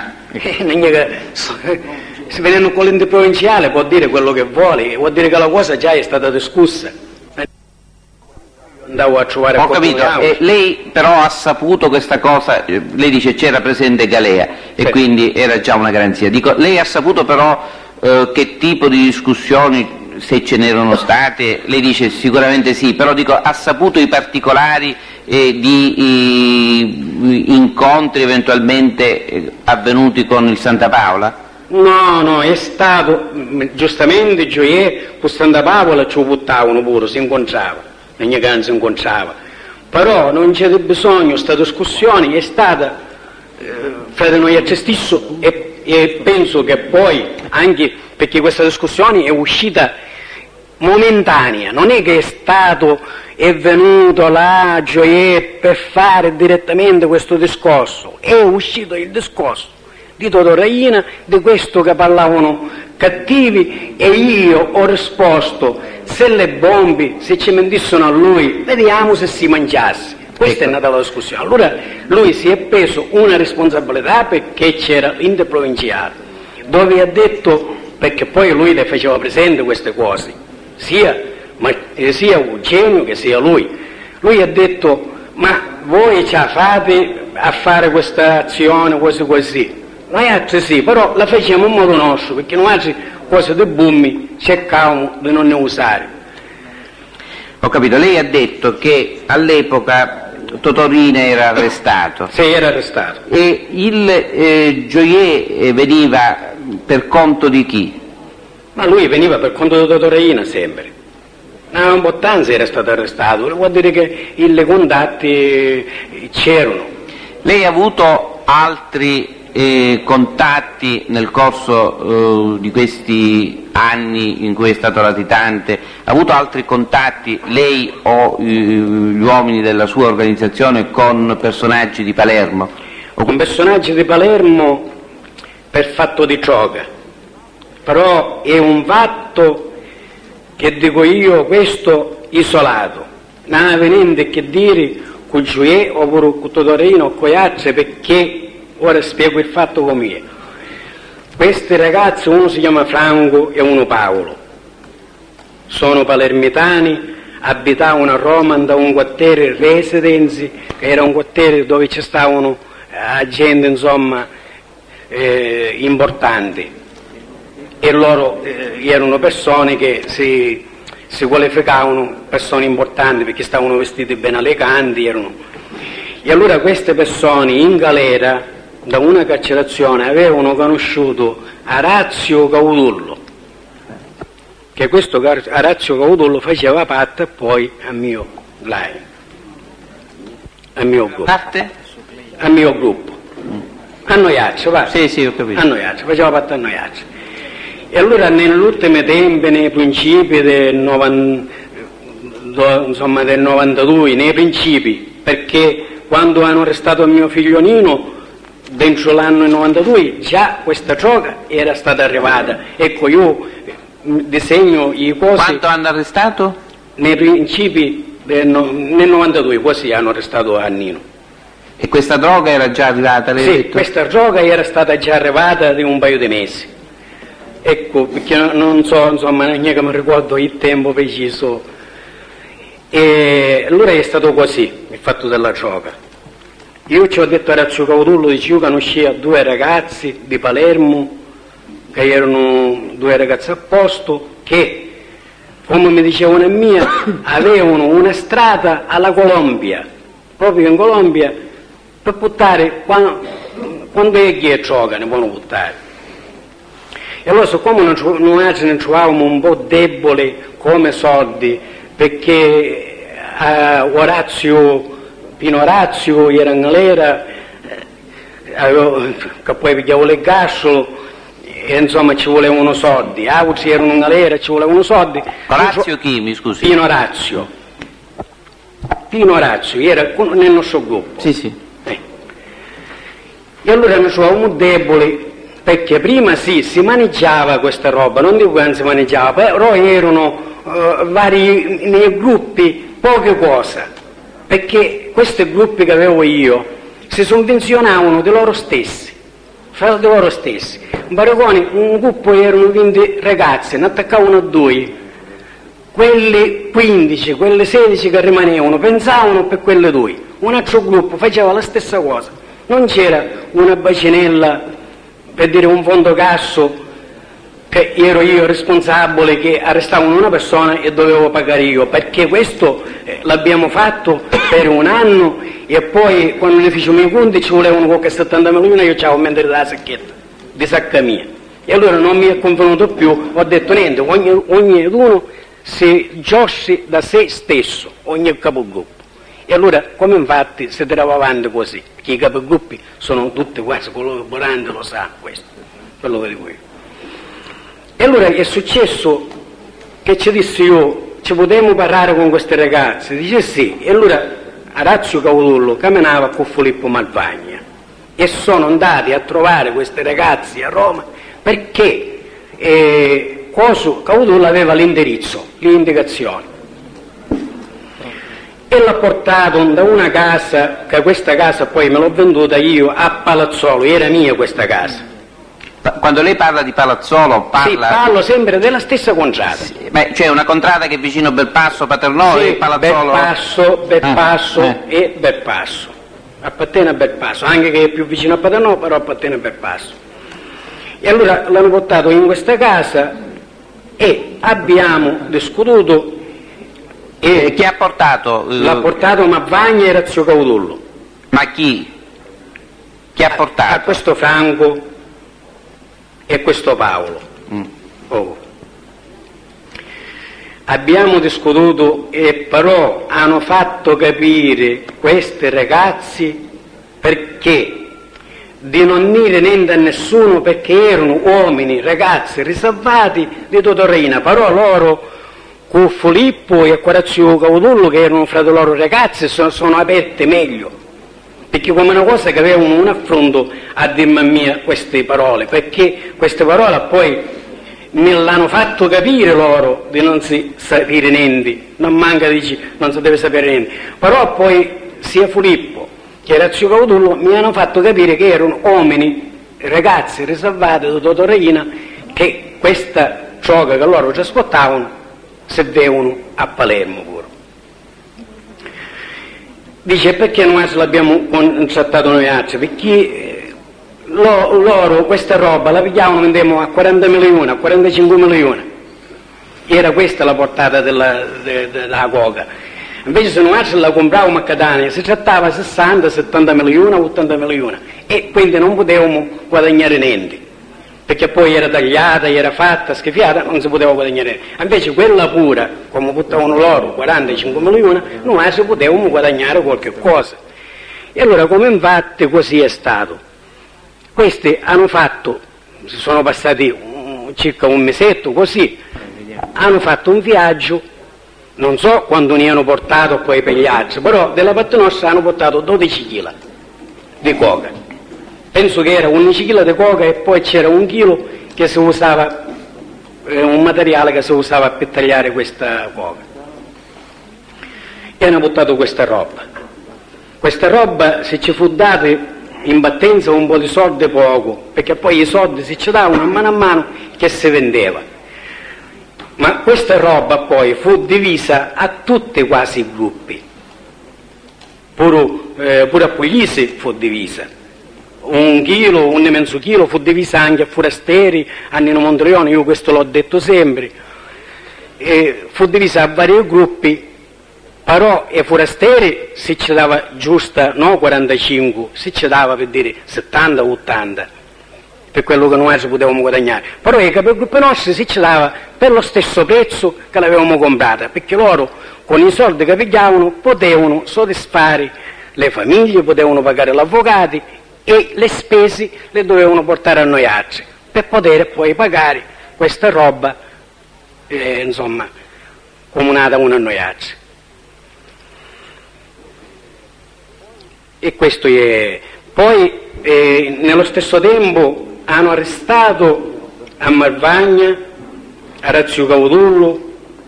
Se venendo con l'Inde provinciale può dire quello che vuole, vuol dire che la cosa già è stata discussa. Andavo a trovare. Ho capito, lei però ha saputo questa cosa, lei dice c'era presente Galea e sì, quindi era già una garanzia. Dico, lei ha saputo però che tipo di discussioni, se ce n'erano state? Lei dice sicuramente sì, però dico, ha saputo i particolari di incontri eventualmente avvenuti con il Santa Paola? No, è stato, giustamente Gioiè con Santa Paola ci buttavano pure, si incontrava. Ogni canto si incontrava, però non c'è bisogno, questa discussione è stata fra di noi stesso e penso che poi, anche perché questa discussione è uscita momentanea, non è che è venuto là Gioiè per fare direttamente questo discorso, è uscito il discorso di Totò Riina, di questo che parlavano cattivi, e io ho risposto: se le bombe, se ci mentissero a lui, vediamo se si mangiasse. Questa è nata la discussione. Allora lui si è preso una responsabilità, perché c'era l'interprovinciale, dove ha detto, perché poi lui le faceva presente queste cose, sia Eugenio che sia lui ha detto: ma voi ce la fate a fare questa azione così? Noi altri sì, però la facciamo in modo nostro, perché noi altri cose di bombe cercavamo di non ne usare. Ho capito, lei ha detto che all'epoca Totò Riina era arrestato. Sì, era arrestato. E il Gioiè veniva per conto di chi? Ma lui veniva per conto di Totò Riina sempre. Un Bottanzi era stato arrestato, vuol dire che i contatti c'erano. Lei ha avuto altri contatti nel corso di questi anni in cui è stato latitante? Ha avuto altri contatti, lei o gli uomini della sua organizzazione, con personaggi di Palermo? Con personaggi di Palermo per fatto di gioca, però è un fatto che dico io, questo isolato, non ha niente che dire con Gioiè oppure con Totò Riina o con gli altri, perché ora spiego il fatto com'è. Questi ragazzi, uno si chiama Franco e uno Paolo, sono palermitani, abitavano a Roma da un quartiere Residenzi, che era un quartiere dove ci stavano gente insomma importanti, e loro erano persone che si qualificavano persone importanti perché stavano vestiti ben eleganti, e allora queste persone in galera da una carcerazione avevano conosciuto Orazio Caudullo, che questo Orazio Caudullo faceva parte poi al mio gruppo. Parte? Al mio gruppo. A Noiaccio, va? Sì, ho capito. A Noiaccio, faceva parte a Noiaccio. E allora nell'ultimo tempo, nei principi del 92, nei principi, perché quando hanno arrestato il mio figlio Nino, dentro l'anno 92 già questa droga era stata arrivata. Ecco, io disegno i cose. Quanto hanno arrestato? Nei principi nel 92, così hanno arrestato a Nino. E questa droga era già arrivata? Sì, detto? Questa droga era stata già arrivata di un paio di mesi. Ecco, perché non so, insomma, neanche mi ricordo il tempo preciso. E allora è stato così il fatto della droga. Io ci ho detto a Orazio Caudullo, io conoscevo due ragazzi di Palermo, che erano due ragazzi a posto, che, come mi dicevano a mia, avevano una strada alla Colombia, proprio in Colombia, per buttare, quando è che droga ne possono buttare. E allora, siccome noi ne trovavamo un po' debole come soldi, perché Pino Orazio era in galera, che poi pigliavo le gassolo, e insomma ci volevano soldi, altri erano in galera, ci volevano soldi. Orazio chi, mi scusi? Pino Orazio era nel nostro gruppo. Sì. E allora noi trovavamo deboli, perché prima sì, si maneggiava questa roba, non dico che non si maneggiava, però erano vari nei gruppi, poche cose, perché questi gruppi che avevo io si sovvenzionavano di loro stessi, fra di loro stessi. Un gruppo erano 20 ragazzi, ne attaccavano a 2, quelli 15, quelli 16 che rimanevano pensavano per quelle 2, un altro gruppo faceva la stessa cosa, non c'era una bacinella, per dire un fondo casso, che ero io responsabile, che arrestavano una persona e dovevo pagare io, perché questo l'abbiamo fatto per un anno e poi quando ne fecimo i conti ci volevano qualche 70 milioni, io c'avevo a mettere la sacchetta di sacca mia, e allora non mi è convenuto più, ho detto niente, ognuno si giossi da se stesso, ogni capogruppo. E allora, come infatti, si tirava avanti così, perché i capogruppi sono tutti quasi collaboranti, lo sa questo, quello che dico io. E allora è successo che ci dissi io, ci potremmo parlare con questi ragazzi? Dice sì, e allora Orazio Caudullo camminava con Filippo Malvagna e sono andati a trovare questi ragazzi a Roma perché Caudullo aveva l'indirizzo, le indicazioni, e l'ha portato da una casa, che questa casa poi me l'ho venduta io a Palazzolo, era mia questa casa. Quando lei parla di Palazzolo parla... Sì, parlo sempre della stessa contrada. Sì, beh, c'è una contrada che è vicino Belpasso, Paternò, sì, e Palazzolo... Belpasso e Belpasso. Appartiene a Belpasso, anche che è più vicino a Paternò, però appartiene a Belpasso. E allora l'hanno portato in questa casa e abbiamo discututo. E chi ha portato? L'ha portato Malvagna e Orazio Caudullo. Ma chi? Chi ha portato? A questo Franco e questo Paolo. Abbiamo discututo e però hanno fatto capire questi ragazzi perché di non dire niente a nessuno, perché erano uomini, ragazzi riservati di Totorina, però loro con Filippo e Orazio Caudullo, che erano fra di loro ragazzi, sono aperti meglio, perché come una cosa che avevano un affronto a dirmi a me queste parole, perché queste parole poi me l'hanno fatto capire loro di non si sapere niente, non manca, dici, non si deve sapere niente, però poi sia Filippo che Orazio Caudullo mi hanno fatto capire che erano uomini, ragazzi riservati da Totorina, che questa gioca che loro ci aspettavano se devono a Palermo pure. Dice perché noi ce l'abbiamo contrattato noi altri? Perché loro questa roba la pigliavano, vendevano a 40 milioni, a 45 milioni. Era questa la portata della coca. Invece se noi altri la compravamo a Catania si trattava 60, 70 milioni, 80 milioni e quindi non potevamo guadagnare niente. Perché poi era tagliata, era fatta, schifiata, non si poteva guadagnare niente. Invece quella pura, come buttavano loro, 45 milioni, noi si potevamo guadagnare qualche cosa. E allora come infatti così è stato. Questi hanno fatto, si sono passati circa un mesetto così, hanno fatto un viaggio, non so quando ne hanno portato poi per gli altri, però della parte nostra hanno portato 12 kg di coca. Penso che era 11 kg di coca e poi c'era 1 chilo che si usava, un materiale che si usava per tagliare questa coca. E hanno buttato questa roba. Questa roba, se ci fu data in battenza un po' di soldi poco, perché poi i soldi si ci davano a mano che si vendeva. Ma questa roba poi fu divisa a tutti quasi i gruppi. Pure a Puglisi fu divisa. 1 chilo, 1,5 chilo fu divisa anche a Forasteri, a Nino Mondrione, io questo l'ho detto sempre, e fu divisa a vari gruppi, però ai Forasteri si ci dava giusta, no 45, si ci dava per dire 70 o 80, per quello che noi ci potevamo guadagnare, però ai capogruppi nostri si ci dava per lo stesso prezzo che l'avevamo comprata, perché loro con i soldi che pigliavano potevano soddisfare le famiglie, potevano pagare gli avvocati, e le spese le dovevano portare a noi altri per poter poi pagare questa roba insomma comunata una a noi altri. E questo è, Poi nello stesso tempo hanno arrestato a Malvagna, a Razio Caudullo,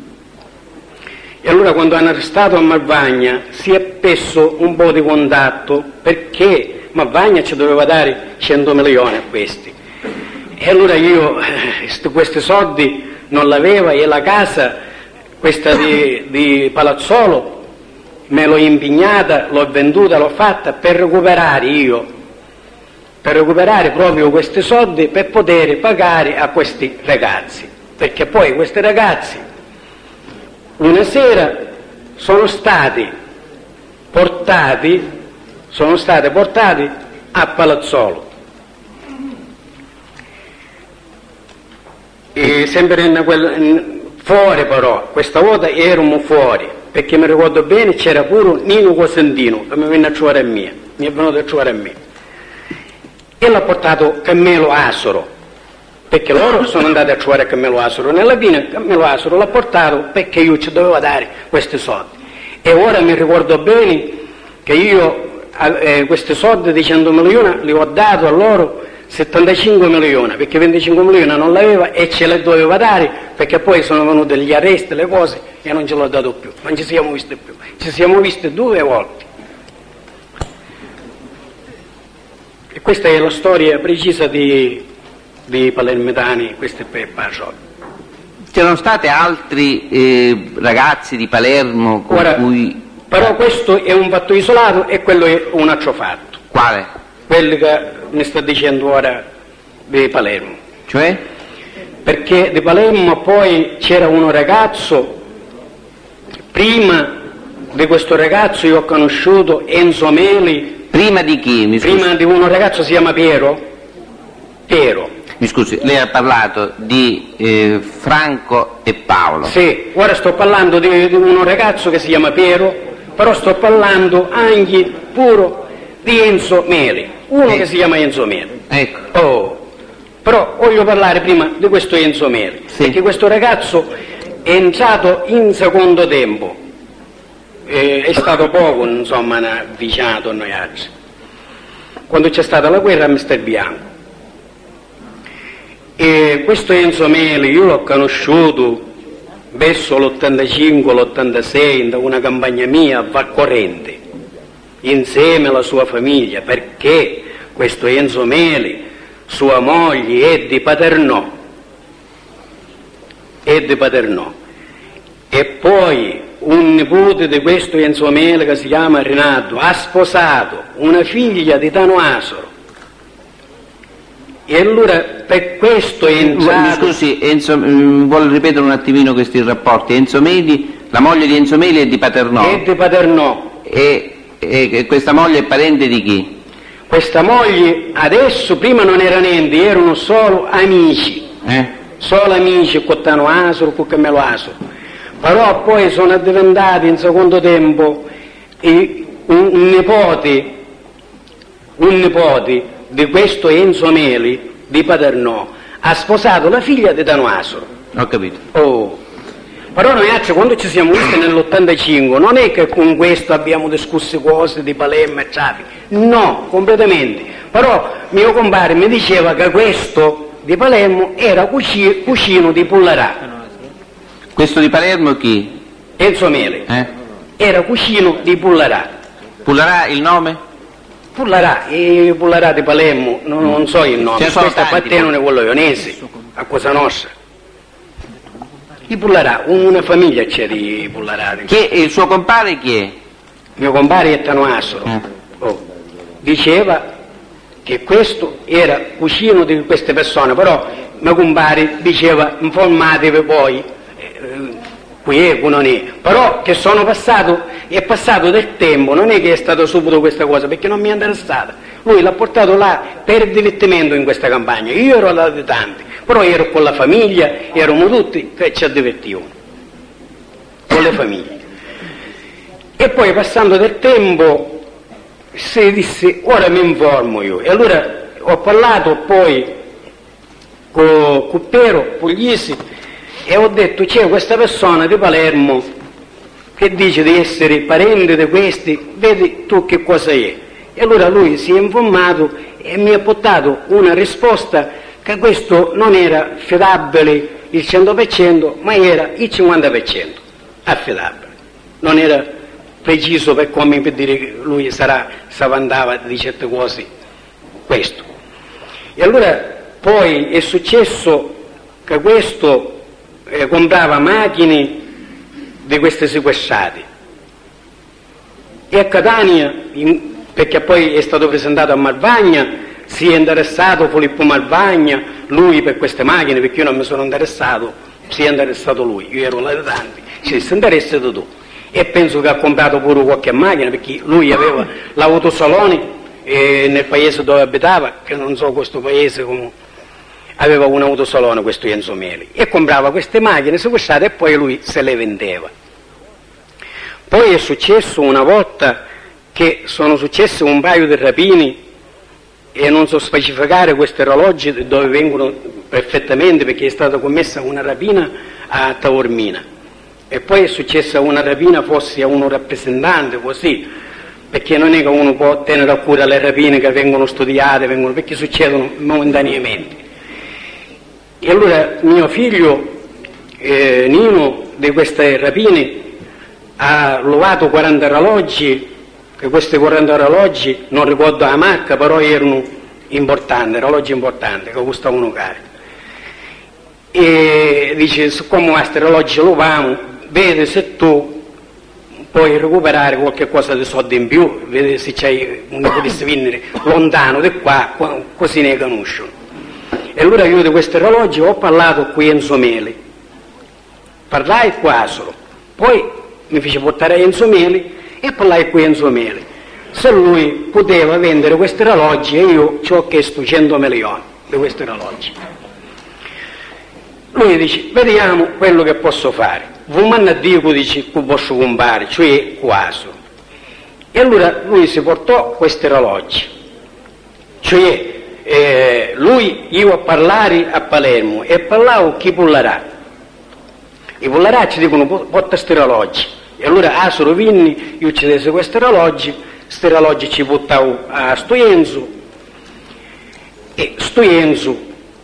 e allora quando hanno arrestato a Malvagna si è perso un po' di contatto, perché Malvagna ci doveva dare 100 milioni a questi, e allora io questi soldi non l'avevo, e la casa questa di Palazzolo me l'ho impegnata, l'ho venduta, l'ho fatta per recuperare proprio questi soldi per poter pagare a questi ragazzi, perché poi questi ragazzi una sera sono stati portati a Palazzolo, e sempre fuori, però questa volta eravamo fuori, perché mi ricordo bene c'era pure Nino Cosentino che mi è venuto a trovare a me, e l'ha portato Cammello Asoro, perché loro sono andati a trovare Cammello Asoro. Nella fine Cammello Asoro l'ha portato perché io ci dovevo dare questi soldi, e ora mi ricordo bene che io questi soldi di 100 milioni li ho dato a loro 75 milioni, perché 25 milioni non l'aveva e ce le doveva dare, perché poi sono venuti gli arresti, le cose, e non ce l'ho dato più, non ci siamo visti più, ci siamo visti 2 volte. E questa è la storia precisa di palermitani, questo è per Pacioli. C'erano stati altri ragazzi di Palermo con cui... Però questo è un fatto isolato e quello è un altro fatto. Quale? Quello che mi sta dicendo ora di Palermo. Cioè? Perché di Palermo poi c'era un ragazzo, prima di questo ragazzo io ho conosciuto Enzo Meli. Prima di chi? Prima di un ragazzo si chiama Piero. Mi scusi, lei ha parlato di Franco e Paolo. Sì, ora sto parlando di un ragazzo che si chiama Piero, però sto parlando anche pure di Enzo Meli, uno che si chiama Enzo Meli. Ecco. Però voglio parlare prima di questo Enzo Meli, perché questo ragazzo è entrato in secondo tempo, è stato poco, insomma, avvicinato a noi altri, quando c'è stata la guerra a Mister Bianco. E questo Enzo Meli io l'ho conosciuto verso l'85, l'86 in una campagna mia a Valcorrente, insieme alla sua famiglia, perché questo Enzo Meli, sua moglie è di Paternò, e poi un nipote di questo Enzo Meli che si chiama Renato ha sposato una figlia di Tano Asoro. E allora per questo è entrato... Mi scusi, Enzo, vuole ripetere un attimino questi rapporti? Enzo Meli, la moglie di Enzo Meli è di Paternò? È di Paternò. E questa moglie è parente di chi? Questa moglie adesso, prima non era niente, erano solo amici. Solo amici con Tano Asoro, con Cammello Asoro. Però poi sono diventati in secondo tempo un nipote di questo Enzo Meli di Paternò ha sposato la figlia di Tano Asoro. Ho capito. Però noi quando ci siamo visti nell'85 non è che con questo abbiamo discusso cose di Palermo e traffico, no, completamente. Però mio compare mi diceva che questo di Palermo era cugino di Pullarà. Questo di Palermo chi? Enzo Meli. Era cugino di Pullarà. Pullarà il nome? Pullarà di Palermo, non so il nome, questo appartiene a quello ionese, a Cosa Nostra. Di Pullarà, una famiglia c'è di Pullarà. Che il suo compare chi è? Mio compare è Tano Asoro. Diceva che questo era cugino di queste persone, però mio compare diceva informatevi poi, qui è, qui non è. Però che è passato del tempo, non è che è stato subito questa cosa, perché non mi è interessata. Lui l'ha portato là per divertimento in questa campagna, io ero là di tanti, però ero con la famiglia, eravamo tutti che ci divertivamo, con le famiglie. E poi passando del tempo si disse, ora mi informo io, e allora ho parlato poi con Piero Puglisi e ho detto, c'è questa persona di Palermo che dice di essere parente di questi, vedi tu che cosa è. E allora lui si è informato e mi ha portato una risposta che questo non era affidabile il 100%, ma era il 50% affidabile. Non era preciso per come per dire che lui si vantava di certe cose, questo. E allora poi è successo che questo comprava macchine di queste sequestrate. E a Catania, perché poi è stato presentato a Malvagna, si è interessato Filippo Malvagna, lui per queste macchine, perché io non mi sono interessato, si è interessato lui, io ero latitante, si è interessato tu. E penso che ha comprato pure qualche macchina, perché lui aveva l'autosalone nel paese dove abitava, che non so questo paese come, aveva un autosalone questo Enzo Meli, e comprava queste macchine sequestrate e poi lui se le vendeva. Poi è successo una volta che sono successi un paio di rapini, e non so specificare questi orologi dove vengono perfettamente, perché è stata commessa una rapina a Taormina, e poi è successa una rapina forse a uno rappresentante, così, perché non è che uno può tenere a cura le rapine che vengono studiate, perché succedono momentaneamente. E allora mio figlio Nino di queste rapine ha rubato 40 orologi, che questi 40 orologi, non ricordo la marca, però erano importanti, orologi importanti, che costavano cari. E dice, siccome questi orologi lo rubiamo, vedi se tu puoi recuperare qualche cosa di soldi in più, vedi se c'hai uno potesse venire lontano di qua, così ne conoscono. E allora io di questi orologi ho parlato qui a Enzo Meli, parlai qua solo, poi mi fece portare a Enzo Meli e parlai qui a Enzo Meli se lui poteva vendere questi orologi, e io ci ho chiesto 100 milioni di questi orologi. Lui dice, vediamo quello che posso fare, vi manda a Dio che dice che posso comprare, cioè quasi. E allora lui si portò questi orologi, cioè lui io a parlare a Palermo e parlavo chi pullerà. I pullerà ci dicono porta questi orologi, e allora a Sorovinni io ci desi questi orologi ci portavo a Stoienzo, e Stoienzo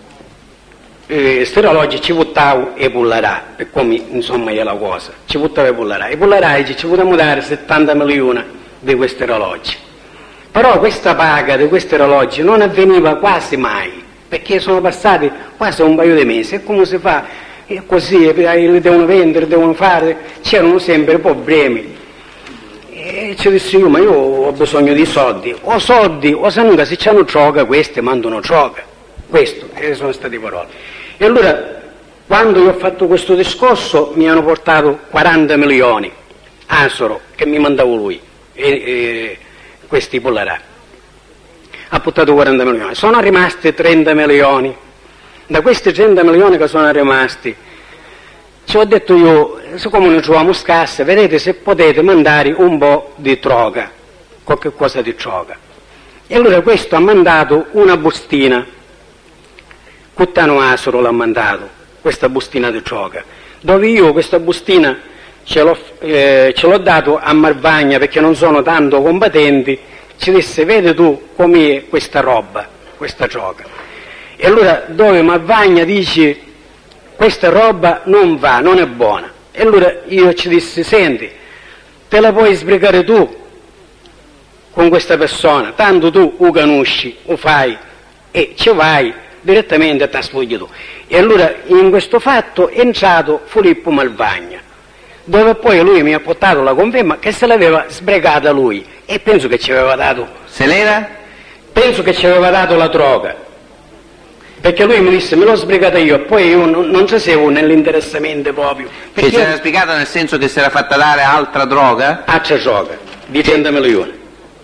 questi orologi ci portavo e pullerà, per come insomma è la cosa, ci portavo e pullerà e ci potevamo dare 70 milioni di questi orologi. Però questa paga di questi orologi non avveniva quasi mai, perché sono passati quasi un paio di mesi, e come si fa? E così li devono vendere, devono fare, c'erano sempre problemi. E ci dissi io, ma io ho bisogno di soldi, o se non se c'hanno droga, queste mandano droga. Questo sono state parole. E allora, quando io ho fatto questo discorso, mi hanno portato 40 milioni, Asoro, che mi mandavo lui, questi pollarà. Ha portato 40 milioni, sono rimasti 30 milioni. Da questi 30 milioni che sono rimasti, ci ho detto io, siccome ne troviamo scarse, vedete se potete mandare un po' di droga, qualche cosa di droga. E allora questo ha mandato una bustina, Cuttano Asoro l'ha mandato, questa bustina di droga, dove io questa bustina ce l'ho dato a Malvagna, perché non sono tanto competenti, ci disse, vedi tu com'è questa roba, questa droga. E allora dove Malvagna dice questa roba non va, non è buona, e allora io ci dissi, senti, te la puoi sbrigare tu con questa persona, tanto tu o conosci, o fai, e ci vai direttamente a trasfuggi tu. E allora in questo fatto è entrato Filippo Malvagna, dove poi lui mi ha portato la conferma che se l'aveva sbregata lui, e penso che ci aveva dato, se l'era? Penso che ci aveva dato la droga, perché lui mi disse, me l'ho sbrigata io, e poi io non ci seguo nell'interessamento proprio. Cioè si era spiegata nel senso che si era fatta dare altra droga? Altra droga, di 100 milioni.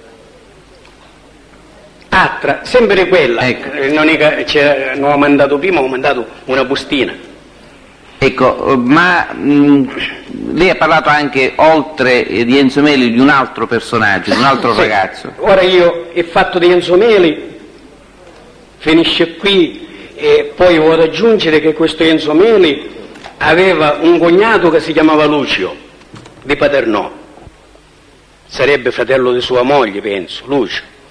Altra, sempre quella, ecco. Non è che non ho mandato prima, ho mandato una bustina. Ecco, ma lei ha parlato anche, oltre di Enzo Meli, di un altro personaggio, di un altro sì. ragazzo. Ora io, il fatto di Enzo Meli finisce qui, e poi voglio aggiungere che questo Enzo Meli aveva un cognato che si chiamava Lucio, di Paternò, sarebbe fratello di sua moglie, penso, Lucio.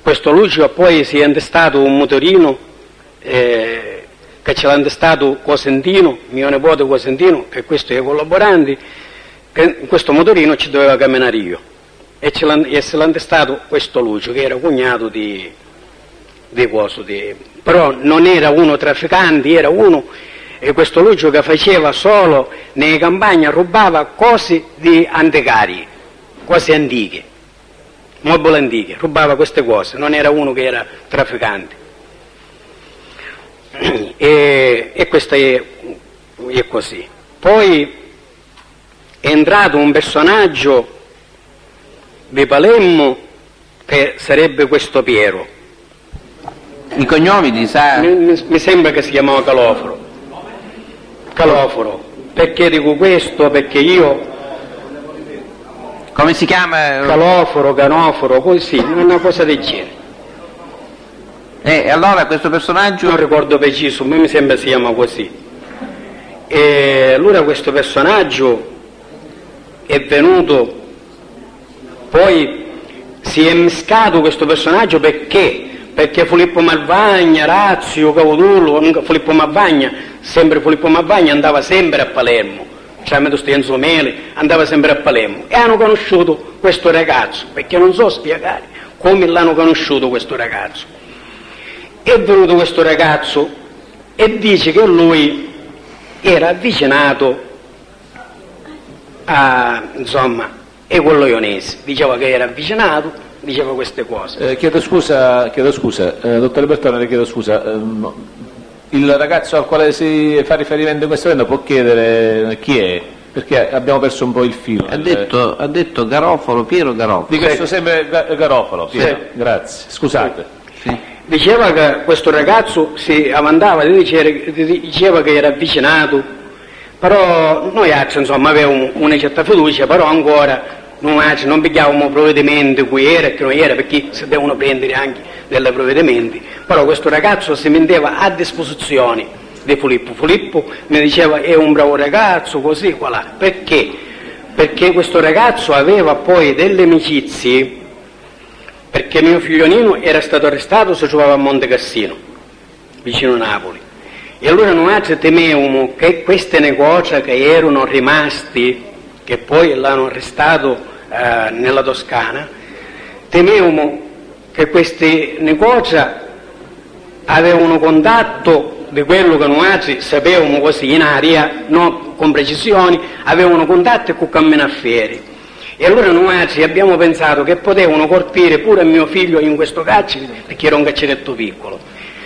questo Lucio poi si è intestato un motorino che ce l'ha intestato Cosentino, mio nipote Cosentino, che questo è collaboranti, che in questo motorino ci doveva camminare io, e se l'ha intestato questo Lucio, che era cognato di coso, però non era uno trafficante, era uno, e questo Lucio che faceva solo nelle campagne, rubava cose di anticarie, cose antiche, mobili antiche, rubava queste cose, non era uno che era trafficante. E questo è così. Poi è entrato un personaggio di Palermo che sarebbe questo Piero. I cognomi di sa? Mi sembra che si chiamava Caloforo. Perché dico questo? Perché io... Come si chiama? Caloforo, Canoforo, così, una cosa del genere. E allora questo personaggio? Non ricordo preciso, ma mi sembra si chiama così. E allora questo personaggio è venuto, poi si è miscato questo personaggio perché Filippo Malvagna, Razio, Cavotullo, Filippo Malvagna andava sempre a Palermo, cioè a Stienzomele, andava sempre a Palermo, e hanno conosciuto questo ragazzo, perché non so spiegare come l'hanno conosciuto questo ragazzo. È venuto questo ragazzo e dice che lui era avvicinato e quello Ionese, diceva che era avvicinato, diceva queste cose. Chiedo scusa, dottore Bertone, le chiedo scusa. Il ragazzo al quale si fa riferimento in questo momento può chiedere chi è? Perché abbiamo perso un po' il filo. Ha detto Garofalo, Piero Garofalo. Di questo sembra Garofalo, Piero. Sì. Grazie, scusate. Sì. Diceva che questo ragazzo si avvantava, diceva che era avvicinato, però noi insomma avevamo una certa fiducia, però ancora non pigliavamo provvedimenti qui era e che non era, perché si devono prendere anche dei provvedimenti, però questo ragazzo si metteva a disposizione di Filippo mi diceva è un bravo ragazzo, così, qua, perché questo ragazzo aveva poi delle amicizie, perché mio figlio Nino era stato arrestato, si trovava a Monte Cassino, vicino a Napoli, e allora noi temevamo che queste negozi che erano rimasti, che poi l'hanno arrestato nella Toscana, temevamo che questi negozi avevano contatto di quello che noi sapevamo così in aria, non con precisioni, avevano contatto con Camminafieri. E allora noi abbiamo pensato che potevano colpire pure mio figlio in questo carcere, perché era un carceretto piccolo.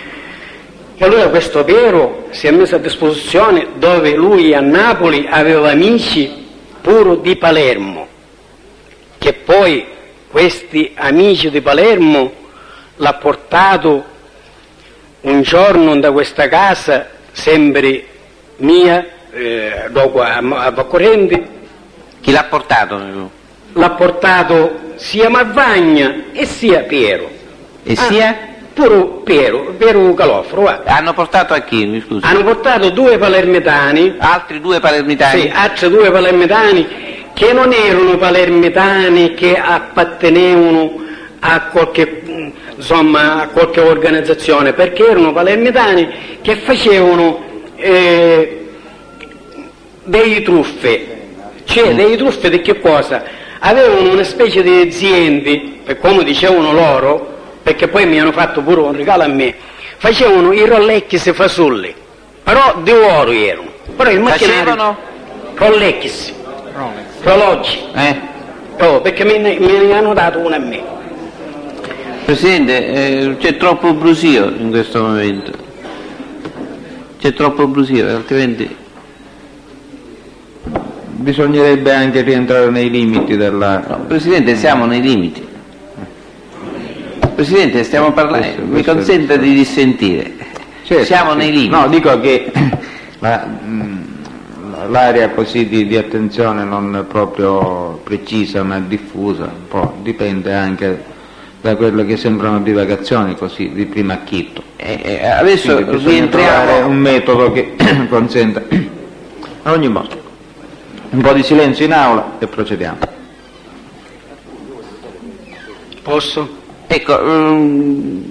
E allora questo Piero si è messo a disposizione, dove lui a Napoli aveva amici pure di Palermo, che poi questi amici di Palermo l'ha portato un giorno da questa casa, sempre mia, dopo a Vaccorrenti. Chi l'ha portato? L'ha portato sia Malvagna e sia Piero. E sia? Pure Piero Caloforo. Hanno portato a chi? Mi scusi. Hanno portato 2 palermitani. Altri 2 palermitani? Sì, altri 2 palermitani che non erano palermitani che appartenevano a qualche, a qualche organizzazione, perché erano palermitani che facevano dei truffe. Cioè, dei truffe di che cosa? Avevano una specie di aziende, per come dicevano loro, perché poi mi hanno fatto pure un regalo a me, facevano i Rolex e fasulli, però di oro erano. Però il macchinario... Rolex. Orologi. Perché me ne hanno dato uno a me. Presidente, c'è troppo brusio in questo momento. C'è troppo brusio, altrimenti... Bisognerebbe anche rientrare nei limiti della... No, Presidente, siamo nei limiti. Presidente, stiamo parlando, mi consenta di dissentire. Certo, siamo nei limiti. No, dico che l'area così di attenzione non proprio precisa ma diffusa, un po' dipende anche da quello che sembrano divagazioni così di primo acchitto. Adesso rientriamo un metodo che consenta a ogni modo un po' di silenzio in aula e procediamo. Posso? Ecco,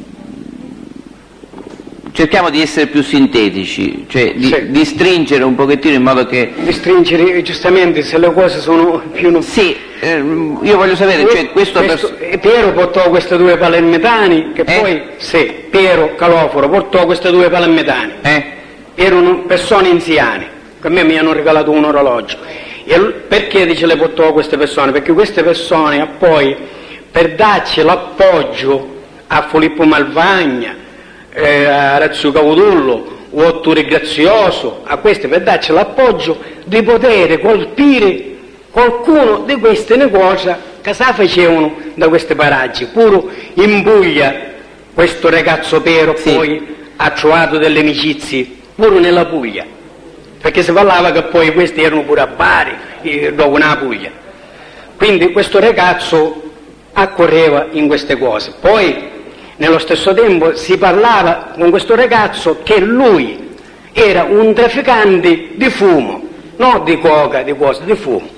cerchiamo di essere più sintetici, cioè di stringere un pochettino in modo che... Di stringere, giustamente, se le cose sono più... Sì, io voglio sapere, cioè Piero portò queste due palermitani, che poi, Piero Caloforo portò queste due palermitani. Erano persone anziane, che a me mi hanno regalato un orologio. E perché dice le portò queste persone? Perché queste persone poi, per darci l'appoggio a Filippo Malvagna, a Razio Caudullo, Ottore Grazioso, a questi, per darci l'appoggio di poter colpire qualcuno di queste cose che si facevano da questi paraggi. Pure in Puglia questo ragazzo Piero poi ha trovato delle amicizie, pure nella Puglia, perché si parlava che poi questi erano pure a Bari, dopo una Puglia. Quindi questo ragazzo accorreva in queste cose. Poi nello stesso tempo si parlava con questo ragazzo che lui era un trafficante di fumo, non di coca, di cose, di fumo,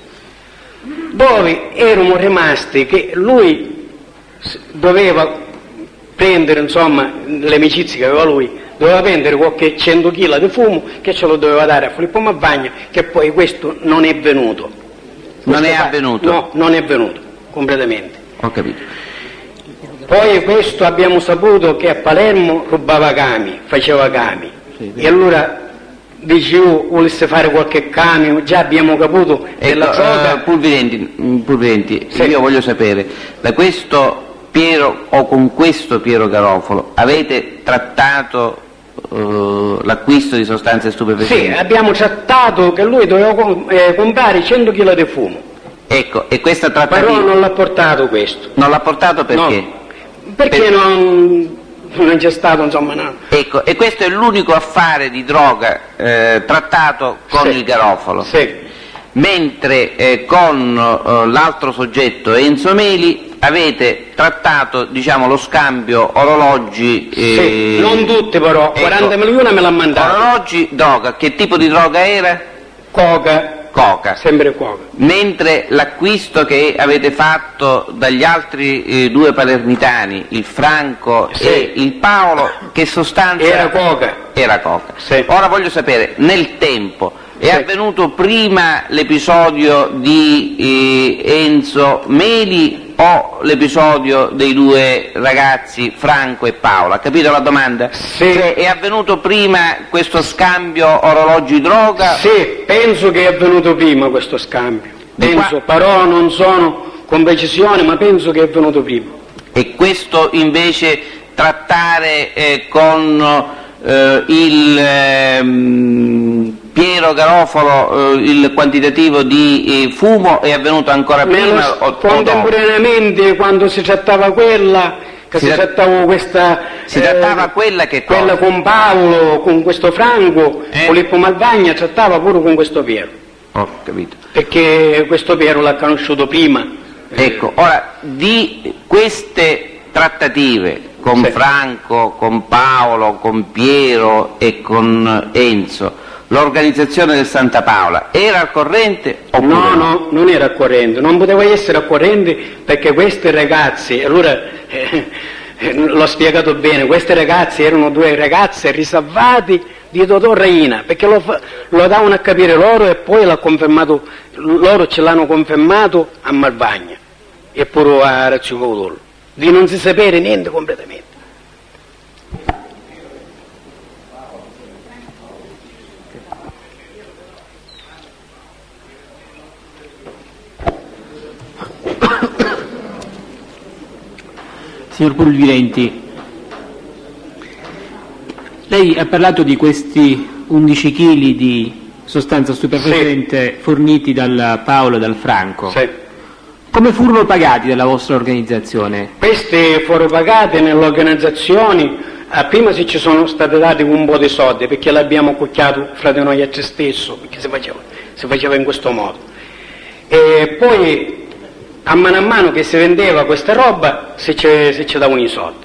dove erano rimasti che lui doveva prendere, insomma, le amicizie che aveva lui, doveva prendere qualche 100 kg di fumo che ce lo doveva dare a Filippo Malvagna, che poi questo non è venuto. Non è avvenuto? No, non è venuto, completamente. Ho capito. Poi questo abbiamo saputo che a Palermo rubava cami, faceva cami, e allora dice io volesse fare qualche cambio, già abbiamo capito della droga. Pulvirenti, io voglio sapere, da questo Piero o con questo Piero Garofalo avete trattato l'acquisto di sostanze stupefacenti? Sì, abbiamo trattato che lui doveva comprare 100 kg di fumo. Ecco, e questa trattativa... Però non l'ha portato questo. Non l'ha portato perché? No, perché non c'è stato, insomma, no. Ecco, e questo è l'unico affare di droga trattato con il Garofalo. Sì. Mentre con l'altro soggetto, Enzo Meli, avete trattato, diciamo, lo scambio orologi... Sì, non tutti però, 40 milioni me l'ha mandato. Orologi, droga, che tipo di droga era? Coca. Sempre coca. Mentre l'acquisto che avete fatto dagli altri due palermitani, il Franco e il Paolo, che sostanza... Era coca. Era coca. Sì. Ora voglio sapere, nel tempo, è avvenuto prima l'episodio di Enzo Meli o l'episodio dei due ragazzi Franco e Paolo? Ha capito la domanda? Sì. Cioè, è avvenuto prima questo scambio orologi-droga? Sì, penso che è avvenuto prima questo scambio. Penso, però non sono con precisione, ma penso che è avvenuto prima. E questo invece trattare con il Piero Garofalo il quantitativo di fumo è avvenuto ancora prima o contemporaneamente, quando si trattava quella che si trattava questa trattava quella che cosa? Quella con Paolo, con questo Franco, Filippo Malvagna trattava pure con questo Piero. Ho capito. Perché questo Piero l'ha conosciuto prima. Ecco, ora di queste trattative con Franco, con Paolo, con Piero e con Enzo, l'organizzazione del Santa Paola era al corrente oppure no, non era al corrente, non poteva essere al corrente perché questi ragazzi, allora l'ho spiegato bene, questi ragazzi erano due ragazze riservati di Totò Reina, perché lo davano a capire loro e poi l'ha confermato, loro ce l'hanno confermato a Malvagna e pure a Razio Caudullo, di non si sapere niente completamente. Signor Pulvirenti, lei ha parlato di questi 11 kg di sostanza stupefacente forniti dal Paolo e dal Franco. Sì. Come furono pagati dalla vostra organizzazione? Questi furono pagati nell'organizzazione, prima ci sono stati dati un po' di soldi perché l'abbiamo cucchiato fra di noi a te stesso, perché si faceva in questo modo. E poi a mano che si vendeva questa roba si ci davano i soldi.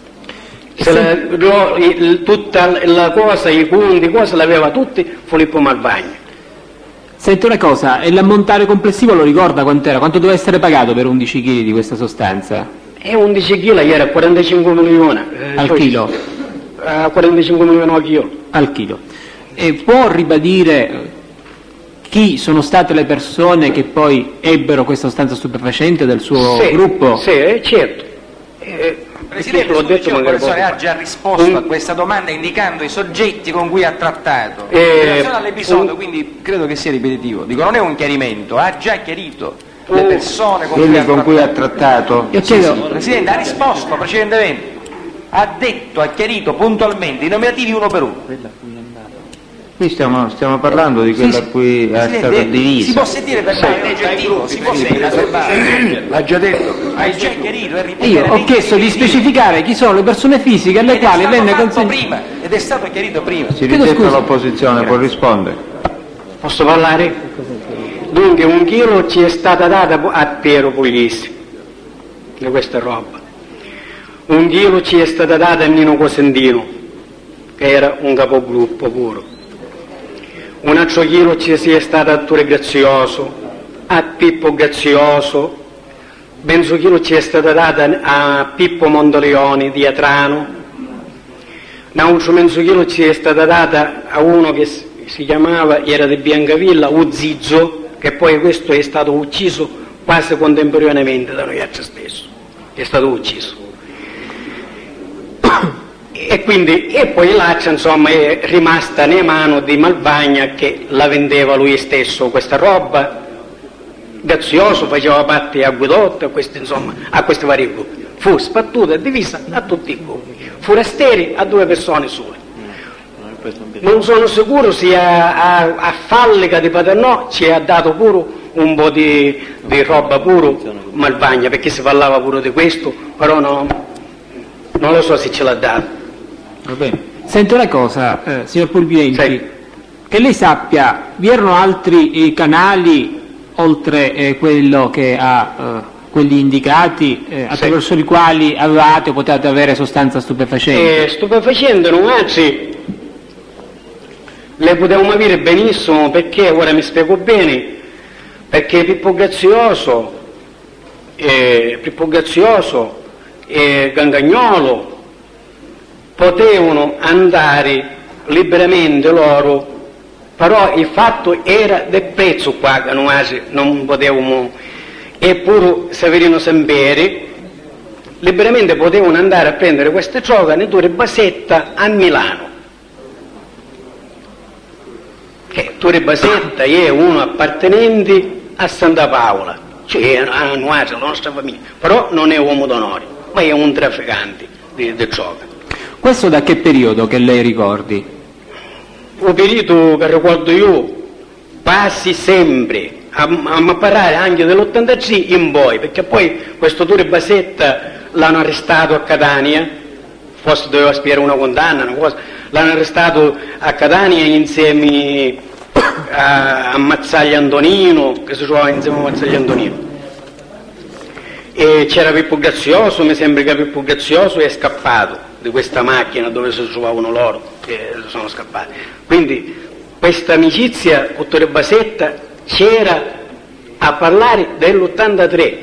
Tutta la cosa, i conti, cosa l'aveva tutti Filippo Malvagna. Senti una cosa, e l'ammontare complessivo lo ricorda quant'era? Quanto doveva essere pagato per 11 kg di questa sostanza? E 11 kg era 45 milioni. Al chilo? 45 milioni al chilo. Al chilo. E può ribadire chi sono state le persone che poi ebbero questa sostanza stupefacente del suo gruppo? Sì, certo. Presidente, l'ho detto, il professore ha già risposto a questa domanda indicando i soggetti con cui ha trattato. In relazione all'episodio, quindi credo che sia ripetitivo. Dico, non è un chiarimento, ha già chiarito le persone con cui ha trattato. Io chiedo... Sì, Presidente, ha risposto precedentemente. Ha detto, ha chiarito puntualmente i nominativi uno per uno. Qui stiamo parlando di quella a cui è stato diviso. Si può sentire per me, è oggettivo, si può sentire. L'ha già detto. Hai già chiarito e ripetere. Io ho chiesto di specificare chi sono le persone fisiche alle quali venne consentito prima ed è stato chiarito prima. Si ridetta l'opposizione, può rispondere. Posso parlare? Dunque 1 chilo ci è stata data a Piero Puglisi di questa roba. 1 chilo ci è stata data a Nino Cosentino, che era un capogruppo puro. Un altro chilo ci è stata a Ture Grazioso, a Pippo Grazioso, mezzo chilo ci è stata data a Pippo Mondolioni di Atrano, un altro mezzo chilo ci è stata data a uno che si chiamava, era di Biancavilla, Uzzizzo, che poi questo è stato ucciso quasi contemporaneamente da noi altri stesso, è stato ucciso. E poi l'altra insomma è rimasta nelle mani di Malvagna, che la vendeva lui stesso questa roba. Grazioso faceva parte a Guidotto, a questi vari gruppi. Fu sbattuta e divisa a tutti i gruppi. Forestieri a 2 persone sole. Non sono sicuro se a Fallica di Paternò ci ha dato pure un po' di roba pure Malvagna, perché si parlava pure di questo, però non lo so se ce l'ha dato. Va bene. Sento una cosa, signor Pulvirenti, che lei sappia, vi erano altri canali oltre quello che ha quelli indicati attraverso i quali avevate o potevate avere sostanza stupefacente? Stupefacente non, anzi le potevamo avere benissimo, perché ora mi spiego bene, perché Pippo Grazioso e Gangagnolo potevano andare liberamente loro, però il fatto era del prezzo qua che noi non potevamo, eppure Severino Semperi liberamente potevano andare a prendere queste droga nel Ture Basetta a Milano, che Ture Basetta è uno appartenente a Santa Paola, cioè a noi, la nostra famiglia, però non è uomo d'onore, ma è un trafficante di droga. Questo da che periodo che lei ricordi? Un periodo che ricordo io passi sempre a parlare anche dell'83 in poi, perché poi questo Ture Basetta l'hanno arrestato a Catania, forse doveva spiegare una condanna, una cosa, l'hanno arrestato a Catania insieme a Mazzaglia Antonino, che si trovava insieme a Mazzaglia Antonino. E c'era Pippo Grazioso, mi sembra che Pippo Grazioso è scappato di questa macchina dove si trovavano loro, che sono scappati. Quindi questa amicizia con Ture Basetta c'era a parlare dell'83,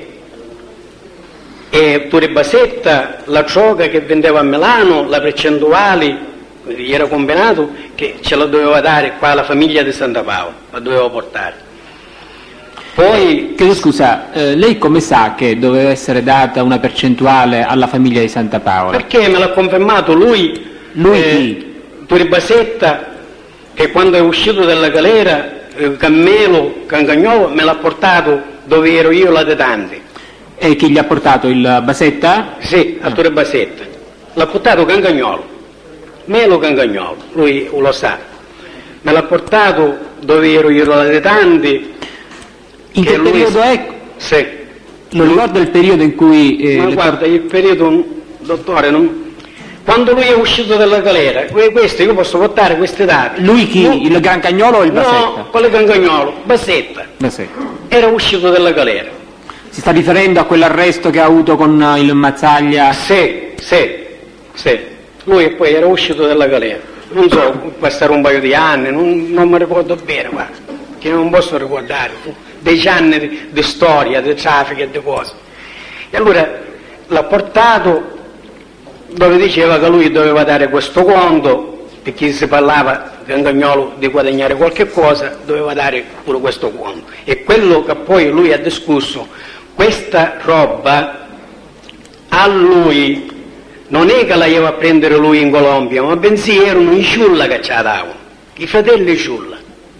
e Ture Basetta la droga che vendeva a Milano, la percentuale era combinato che ce la doveva dare qua la famiglia di Santa Paola, la doveva portare. Poi, chiedo scusa, lei come sa che doveva essere data una percentuale alla famiglia di Santa Paola? Perché me l'ha confermato lui Ture Basetta, che quando è uscito dalla galera, Cammelo, Cangagnolo, me l'ha portato dove ero io latitante. E chi gli ha portato, il Basetta? Sì, a Ture Basetta. L'ha portato Cangagnolo, Melo Cangagnolo, lui lo sa. Me l'ha portato dove ero io latitante. In che periodo è? Sì. Non ricordo il periodo in cui... ma guarda, il periodo, dottore, quando lui è uscito dalla galera, questo io posso portare queste date. Lui chi? No, il Grancagnolo o il Basetta? No, quello è Grancagnolo, Basetta. Era uscito dalla galera. Si sta riferendo a quell'arresto che ha avuto con il Mazzaglia? Sì. Lui poi era uscito dalla galera. Non so, passare un paio di anni, non mi ricordo bene, guarda, che non posso ricordare. 10 anni di storia, di traffico e di cose. E allora l'ha portato dove diceva che lui doveva dare questo conto, perché si parlava Gangagnolo di guadagnare qualche cosa, doveva dare pure questo conto. E quello che poi lui ha discusso, questa roba a lui non è che la iva a prendere lui in Colombia, ma bensì erano i Ciulla che ce la davano, i fratelli Ciulla.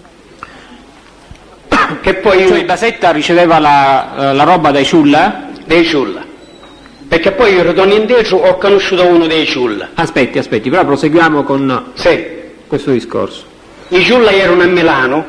Che poi cioè Basetta riceveva la roba dai Ciulla? Dei Ciulla. Perché poi io ritorno indietro, ho conosciuto uno dei Ciulla. Aspetti, però proseguiamo con questo discorso. I Ciulla erano a Milano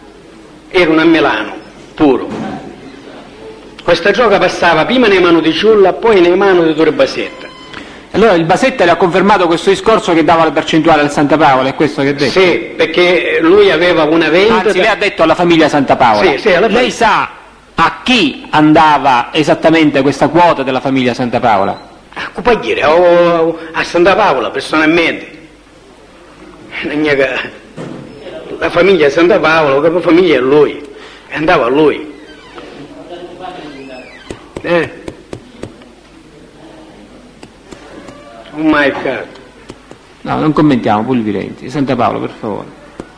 puro. Questa gioca passava prima nelle mani di Ciulla, poi nelle mani di Tore Basetta. Allora il Basetta le ha confermato questo discorso che dava la percentuale al Santa Paola, è questo che ha detto? Sì, perché lui aveva una vendita... Anzi, lei ha detto alla famiglia Santa Paola. Sì, lei sa a chi andava esattamente questa quota della famiglia Santa Paola? A Cupagliere, a Santa Paola personalmente. La famiglia Santa Paola, la capofamiglia è lui, andava a lui. Oh my God. No, non commentiamo, Pulvirenti. Santa Paola, per favore.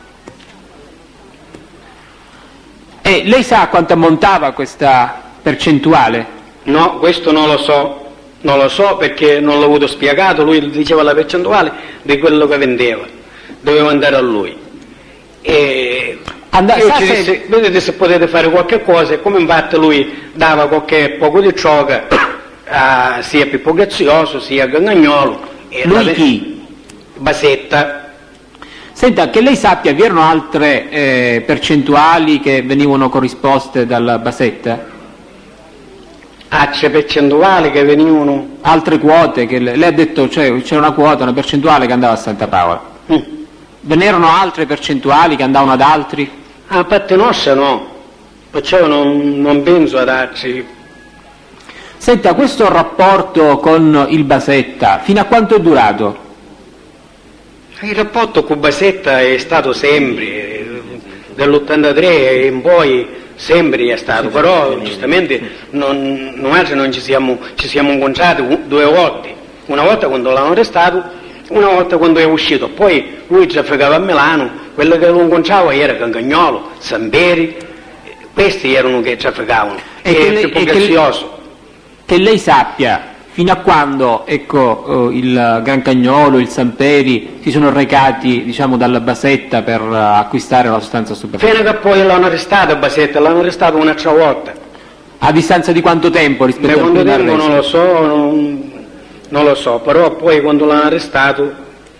E lei sa quanto ammontava questa percentuale? No, questo non lo so perché non l'ho avuto spiegato, lui diceva la percentuale di quello che vendeva, doveva andare a lui. E io ci dissi, vedete se potete fare qualche cosa, e come infatti lui dava qualche poco di cioca sia a Pippo Grazioso sia a Gangagnolo. E lui chi? Basetta. Senta, che lei sappia, vi erano altre percentuali che venivano corrisposte dalla Basetta? Altre percentuali che venivano? Altre quote, che lei ha detto c'era una quota, una percentuale che andava a Santa Paola. Ve ne erano altre percentuali che andavano ad altri? A parte nostra no, perciò non penso ad altri. Senta, questo rapporto con il Basetta, fino a quanto è durato? Il rapporto con Basetta è stato sempre, dall'83 in poi sempre è stato, però giustamente noi non ci siamo incontrati due volte, una volta quando l'hanno arrestato, una volta quando è uscito, poi lui trafficava a Milano, quello che lo incontrava era Gangagnolo, Samberi, questi erano che trafficavano, e Pippo Grazioso. Che lei sappia, fino a quando il Gran Cagnolo, il Samperi si sono recati, diciamo, dalla Basetta per acquistare la sostanza stupefacente? Fino a che poi l'hanno arrestato a Basetta, l'hanno arrestato un'altra volta. A distanza di quanto tempo rispetto al primo arresto? Non lo so, però poi quando l'hanno arrestato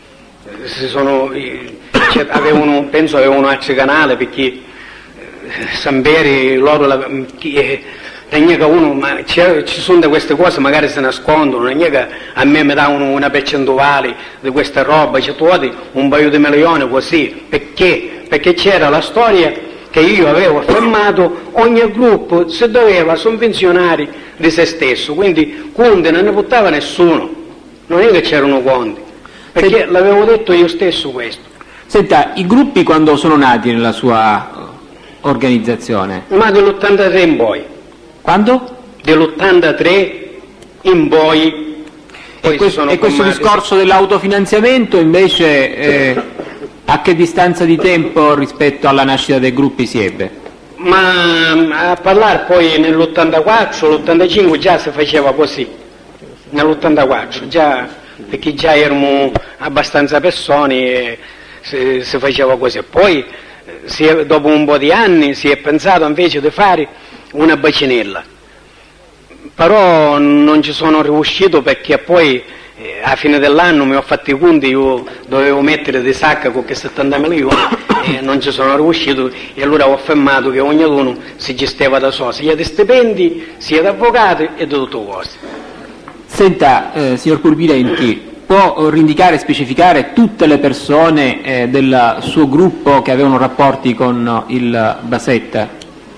penso avevano altri canali, perché Samberi loro ma ci sono queste cose, magari si nascondono, non è che a me mi davano una percentuale di questa roba, c'è un paio di milioni così, perché c'era la storia che io avevo affermato, ogni gruppo si doveva sovvenzionare di se stesso, quindi conti non ne buttava nessuno, non è che c'erano conti, perché l'avevo detto io stesso questo. Senta, i gruppi quando sono nati nella sua organizzazione? Ma dell'83 in poi. Quando? Dell'83 in poi. E questo discorso dell'autofinanziamento invece a che distanza di tempo rispetto alla nascita dei gruppi si ebbe? Ma a parlare poi nell'84, l'85 già si faceva così, nell'84 già, perché già erano abbastanza persone e si faceva così. Poi dopo un po' di anni si è pensato invece di fare una bacinella, però non ci sono riuscito perché poi a fine dell'anno mi ho fatto i conti, io dovevo mettere di sacca con che 70 milioni e non ci sono riuscito, e allora ho affermato che ognuno si gestiva da solo, sia di stipendi, sia di avvocati e di tutte cose. Senta, signor Pulvirenti, può indicare e specificare tutte le persone del suo gruppo che avevano rapporti con il Basetta?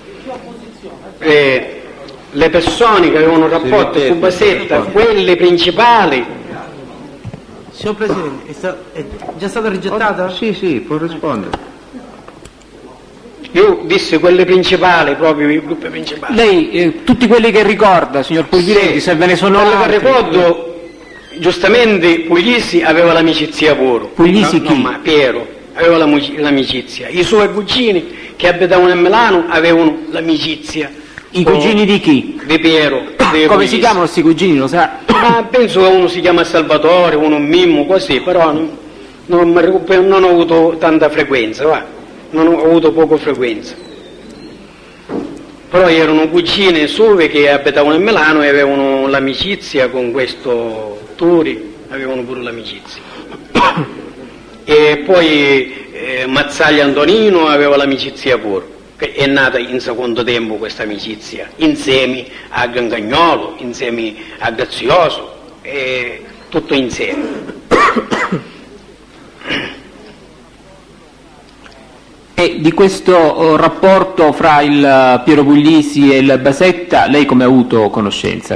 Le persone che avevano rapporti con Basetta, quelle principali. Signor Presidente, è già stata rigettata? Sì, può rispondere. Io dissi quelle principali, proprio i gruppi principali. Lei, tutti quelli che ricorda, signor Pulvirenti, se ve ne sono altri? Quello che ricordo, giustamente, Puglisi aveva l'amicizia pure. Puglisi chi? Ma Piero aveva l'amicizia. I suoi cugini che abitavano a Milano avevano l'amicizia. I cugini di chi? Di Piero. Come si chiamano questi cugini, lo sa? Ma penso che uno si chiama Salvatore, uno Mimmo, così, però non ho avuto tanta frequenza, va. Non ho avuto poca frequenza. Però erano cugine sue che abitavano a Milano e avevano l'amicizia con questo Turi, avevano pure l'amicizia. E poi Mazzaglia Antonino aveva l'amicizia pure, che è nata in secondo tempo questa amicizia, insieme a Gangagnolo, insieme a Grazioso, tutto insieme. E di questo rapporto fra il Piero Puglisi e il Basetta, lei come ha avuto conoscenza?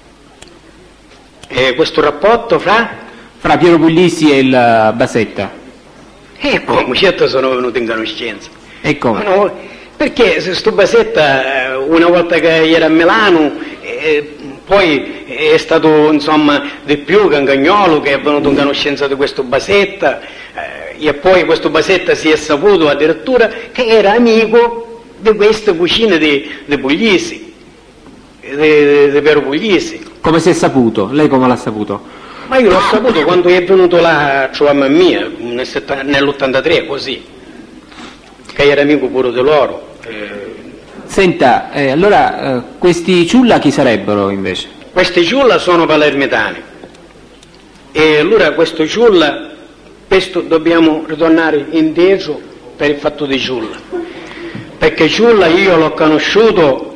Questo rapporto fra Piero Puglisi e il Basetta? Come certo sono venuto in conoscenza. E come? No, perché sto Basetta, una volta che era a Milano, poi è stato insomma di più Gangagnolo che è venuto in conoscenza di questo Basetta, e poi questo Basetta si è saputo addirittura che era amico di queste cucine di Puglisi, di Piero Puglisi. Come si è saputo? Lei come l'ha saputo? Ma io l'ho saputo quando è venuto là a trovare mia, nell'83, così, che era amico pure di loro. Senta, allora questi Ciulla chi sarebbero invece? Questi Ciulla sono palermitani. E allora questo Ciulla, questo dobbiamo ritornare indietro per il fatto di Ciulla. Perché Ciulla io l'ho conosciuto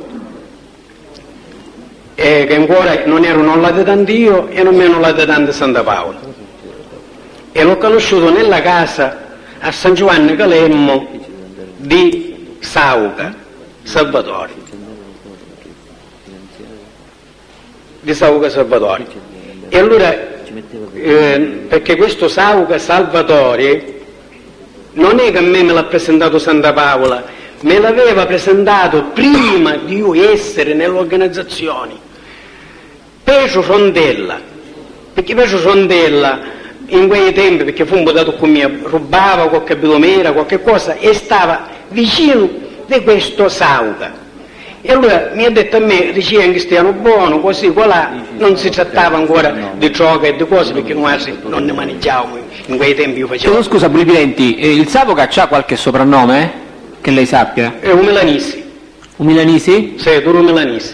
che ancora non ero non latitandio e non meno latitante Santa Paola. E l'ho conosciuto nella casa a San Giovanni Calemmo di Sauca Salvatori. Di Sauca Salvatori. E allora, perché questo Sauca Salvatori non è che a me l'ha presentato Santa Paola, me l'aveva presentato prima di io essere nell'organizzazione Pecio Sondella, perché Pecio Sondella in quei tempi, perché fu un potato con me, rubava qualche bidomera, qualche cosa, e stava vicino di questo Sauca. E allora mi ha detto a me, diceva che stiano buono, così, qua non si trattava ancora di gioca e di cose, perché noi non ne maneggiavamo, in quei tempi io facevo. Scusa, Pulvirenti, il Sauca c'ha qualche soprannome, che lei sappia? È un Milanisi. Un Milanisi? Sì, tu un Milanisi.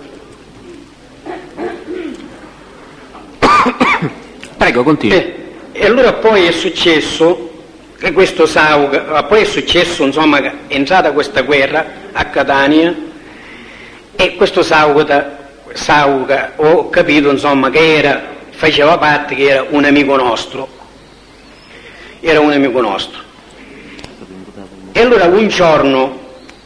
Prego, continui. E allora poi è successo che questo Sauca, poi è successo insomma che è entrata questa guerra a Catania e questo Sauca ho capito insomma che faceva parte, che era un amico nostro. Era un amico nostro. E allora un giorno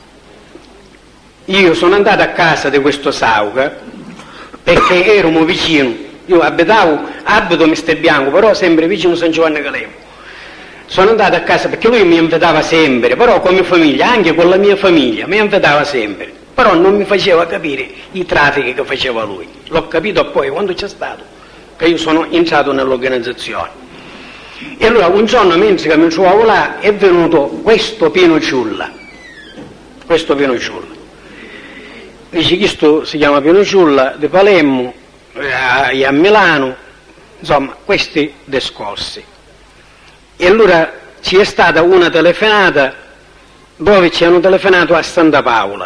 io sono andato a casa di questo Sauca perché eravamo vicino. Io abito Mister Bianco, però sempre vicino San Giovanni Calemmo. Sono andato a casa perché lui mi invitava sempre, però come famiglia, anche con la mia famiglia, mi invitava sempre. Però non mi faceva capire i traffici che faceva lui. L'ho capito poi quando c'è stato, che io sono entrato nell'organizzazione. E allora un giorno mentre mi trovavo là è venuto questo Pino Ciulla. Questo Pino Ciulla. Dice che questo si chiama Pino Ciulla di Palermo, a Milano, insomma questi discorsi. E allora ci è stata una telefonata dove ci hanno telefonato a Santa Paola.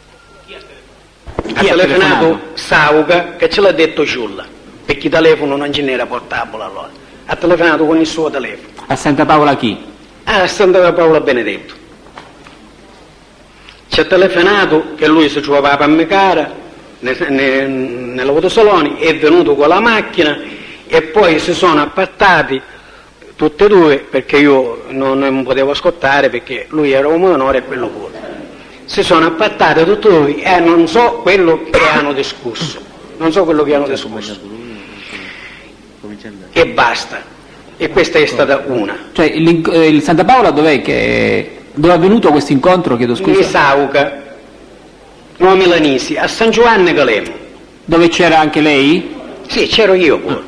Ha telefonato Sauca che ce l'ha detto Ciulla, perché il telefono non ce n'era portabile allora. Ha telefonato con il suo telefono. A Santa Paola chi? A Santa Paola Benedetto. Ci ha telefonato che lui si trovava a Pammecara nell'autosalone, è venuto con la macchina e poi si sono appartati tutti e due perché io non potevo ascoltare perché lui era un minore e quello pure. Si sono appartati tutti e due e non so quello che hanno discusso. Non so quello che hanno discusso. E basta. E questa è stata una. Cioè il Santa Paola dov'è che Dove è avvenuto questo incontro, chiedo scusa? In Sauca, no Milanesi, a San Giovanni Calemo. Dove c'era anche lei? Sì, c'ero io pure.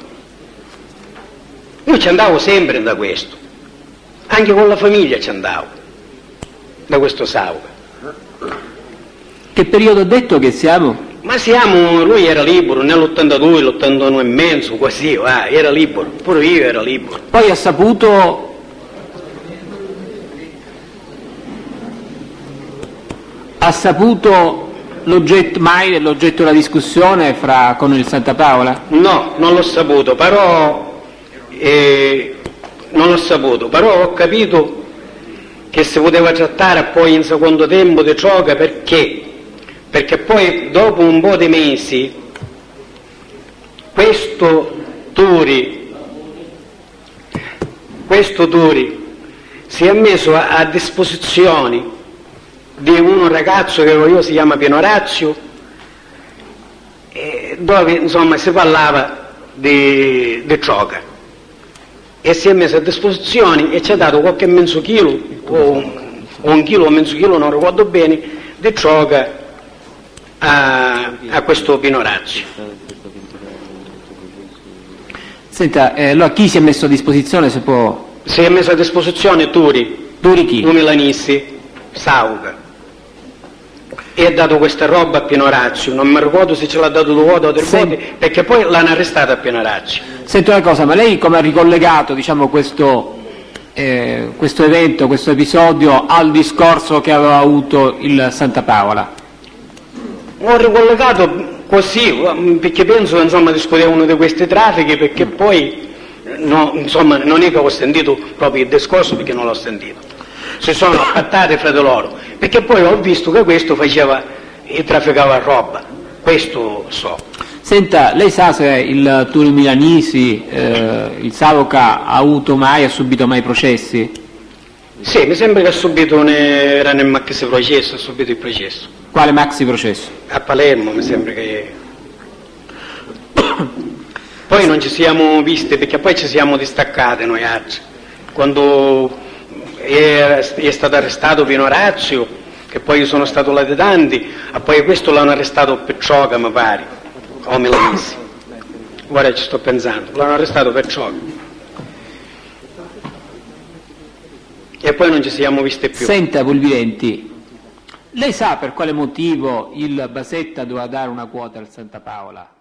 Io ci andavo sempre da questo, anche con la famiglia ci andavo, da questo Sauca. Che periodo ha detto che siamo? Ma lui era libero, nell'82, l'81 e mezzo, così, era libero, pure io ero libero. Poi ha saputo l'oggetto della discussione con il Santa Paola? No, non l'ho saputo, però ho capito che si poteva trattare poi in secondo tempo di gioca perché poi dopo un po' di mesi questo Turi si è messo a disposizione di un ragazzo che io si chiama Pino Orazio, dove insomma si parlava di gioca, e si è messo a disposizione e ci ha dato qualche mezzo chilo o un chilo o mezzo chilo, non ricordo bene, di gioca a questo Pino Orazio. Senta, allora chi si è messo a disposizione, se può? Si è messo a disposizione Turi chi? Un Milanissi, Sauca, e ha dato questa roba a Pino Orazio, non mi ricordo se ce l'ha dato 2 volte o 3 volte, perché poi l'hanno arrestato a Pino Orazio. Senta una cosa, ma lei come ha ricollegato, diciamo, questo evento, questo episodio al discorso che aveva avuto il Santa Paola? Ho ricollegato così, perché penso insomma discutere uno di questi traffici, perché poi insomma non è che ho sentito proprio il discorso, perché non l'ho sentito. Si sono accattati fra di loro, perché poi ho visto che questo trafficava roba, questo so. Senta, lei sa se il Turi Milanisi, il Sauca, ha subito mai processi? Sì, mi sembra che era nel maxi processo, ha subito il processo. Quale maxi processo? A Palermo, mi sembra che... Poi non ci siamo visti, perché poi ci siamo distaccati noi altri. Quando è stato arrestato Pino Orazio, che poi sono stato latitanti, e poi questo l'hanno arrestato per gioca, mi pare, o Milanesi. Ora ci sto pensando, l'hanno arrestato per gioca. E poi non ci siamo visti più. Senta, Pulvirenti, lei sa per quale motivo il Basetta doveva dare una quota al Santa Paola?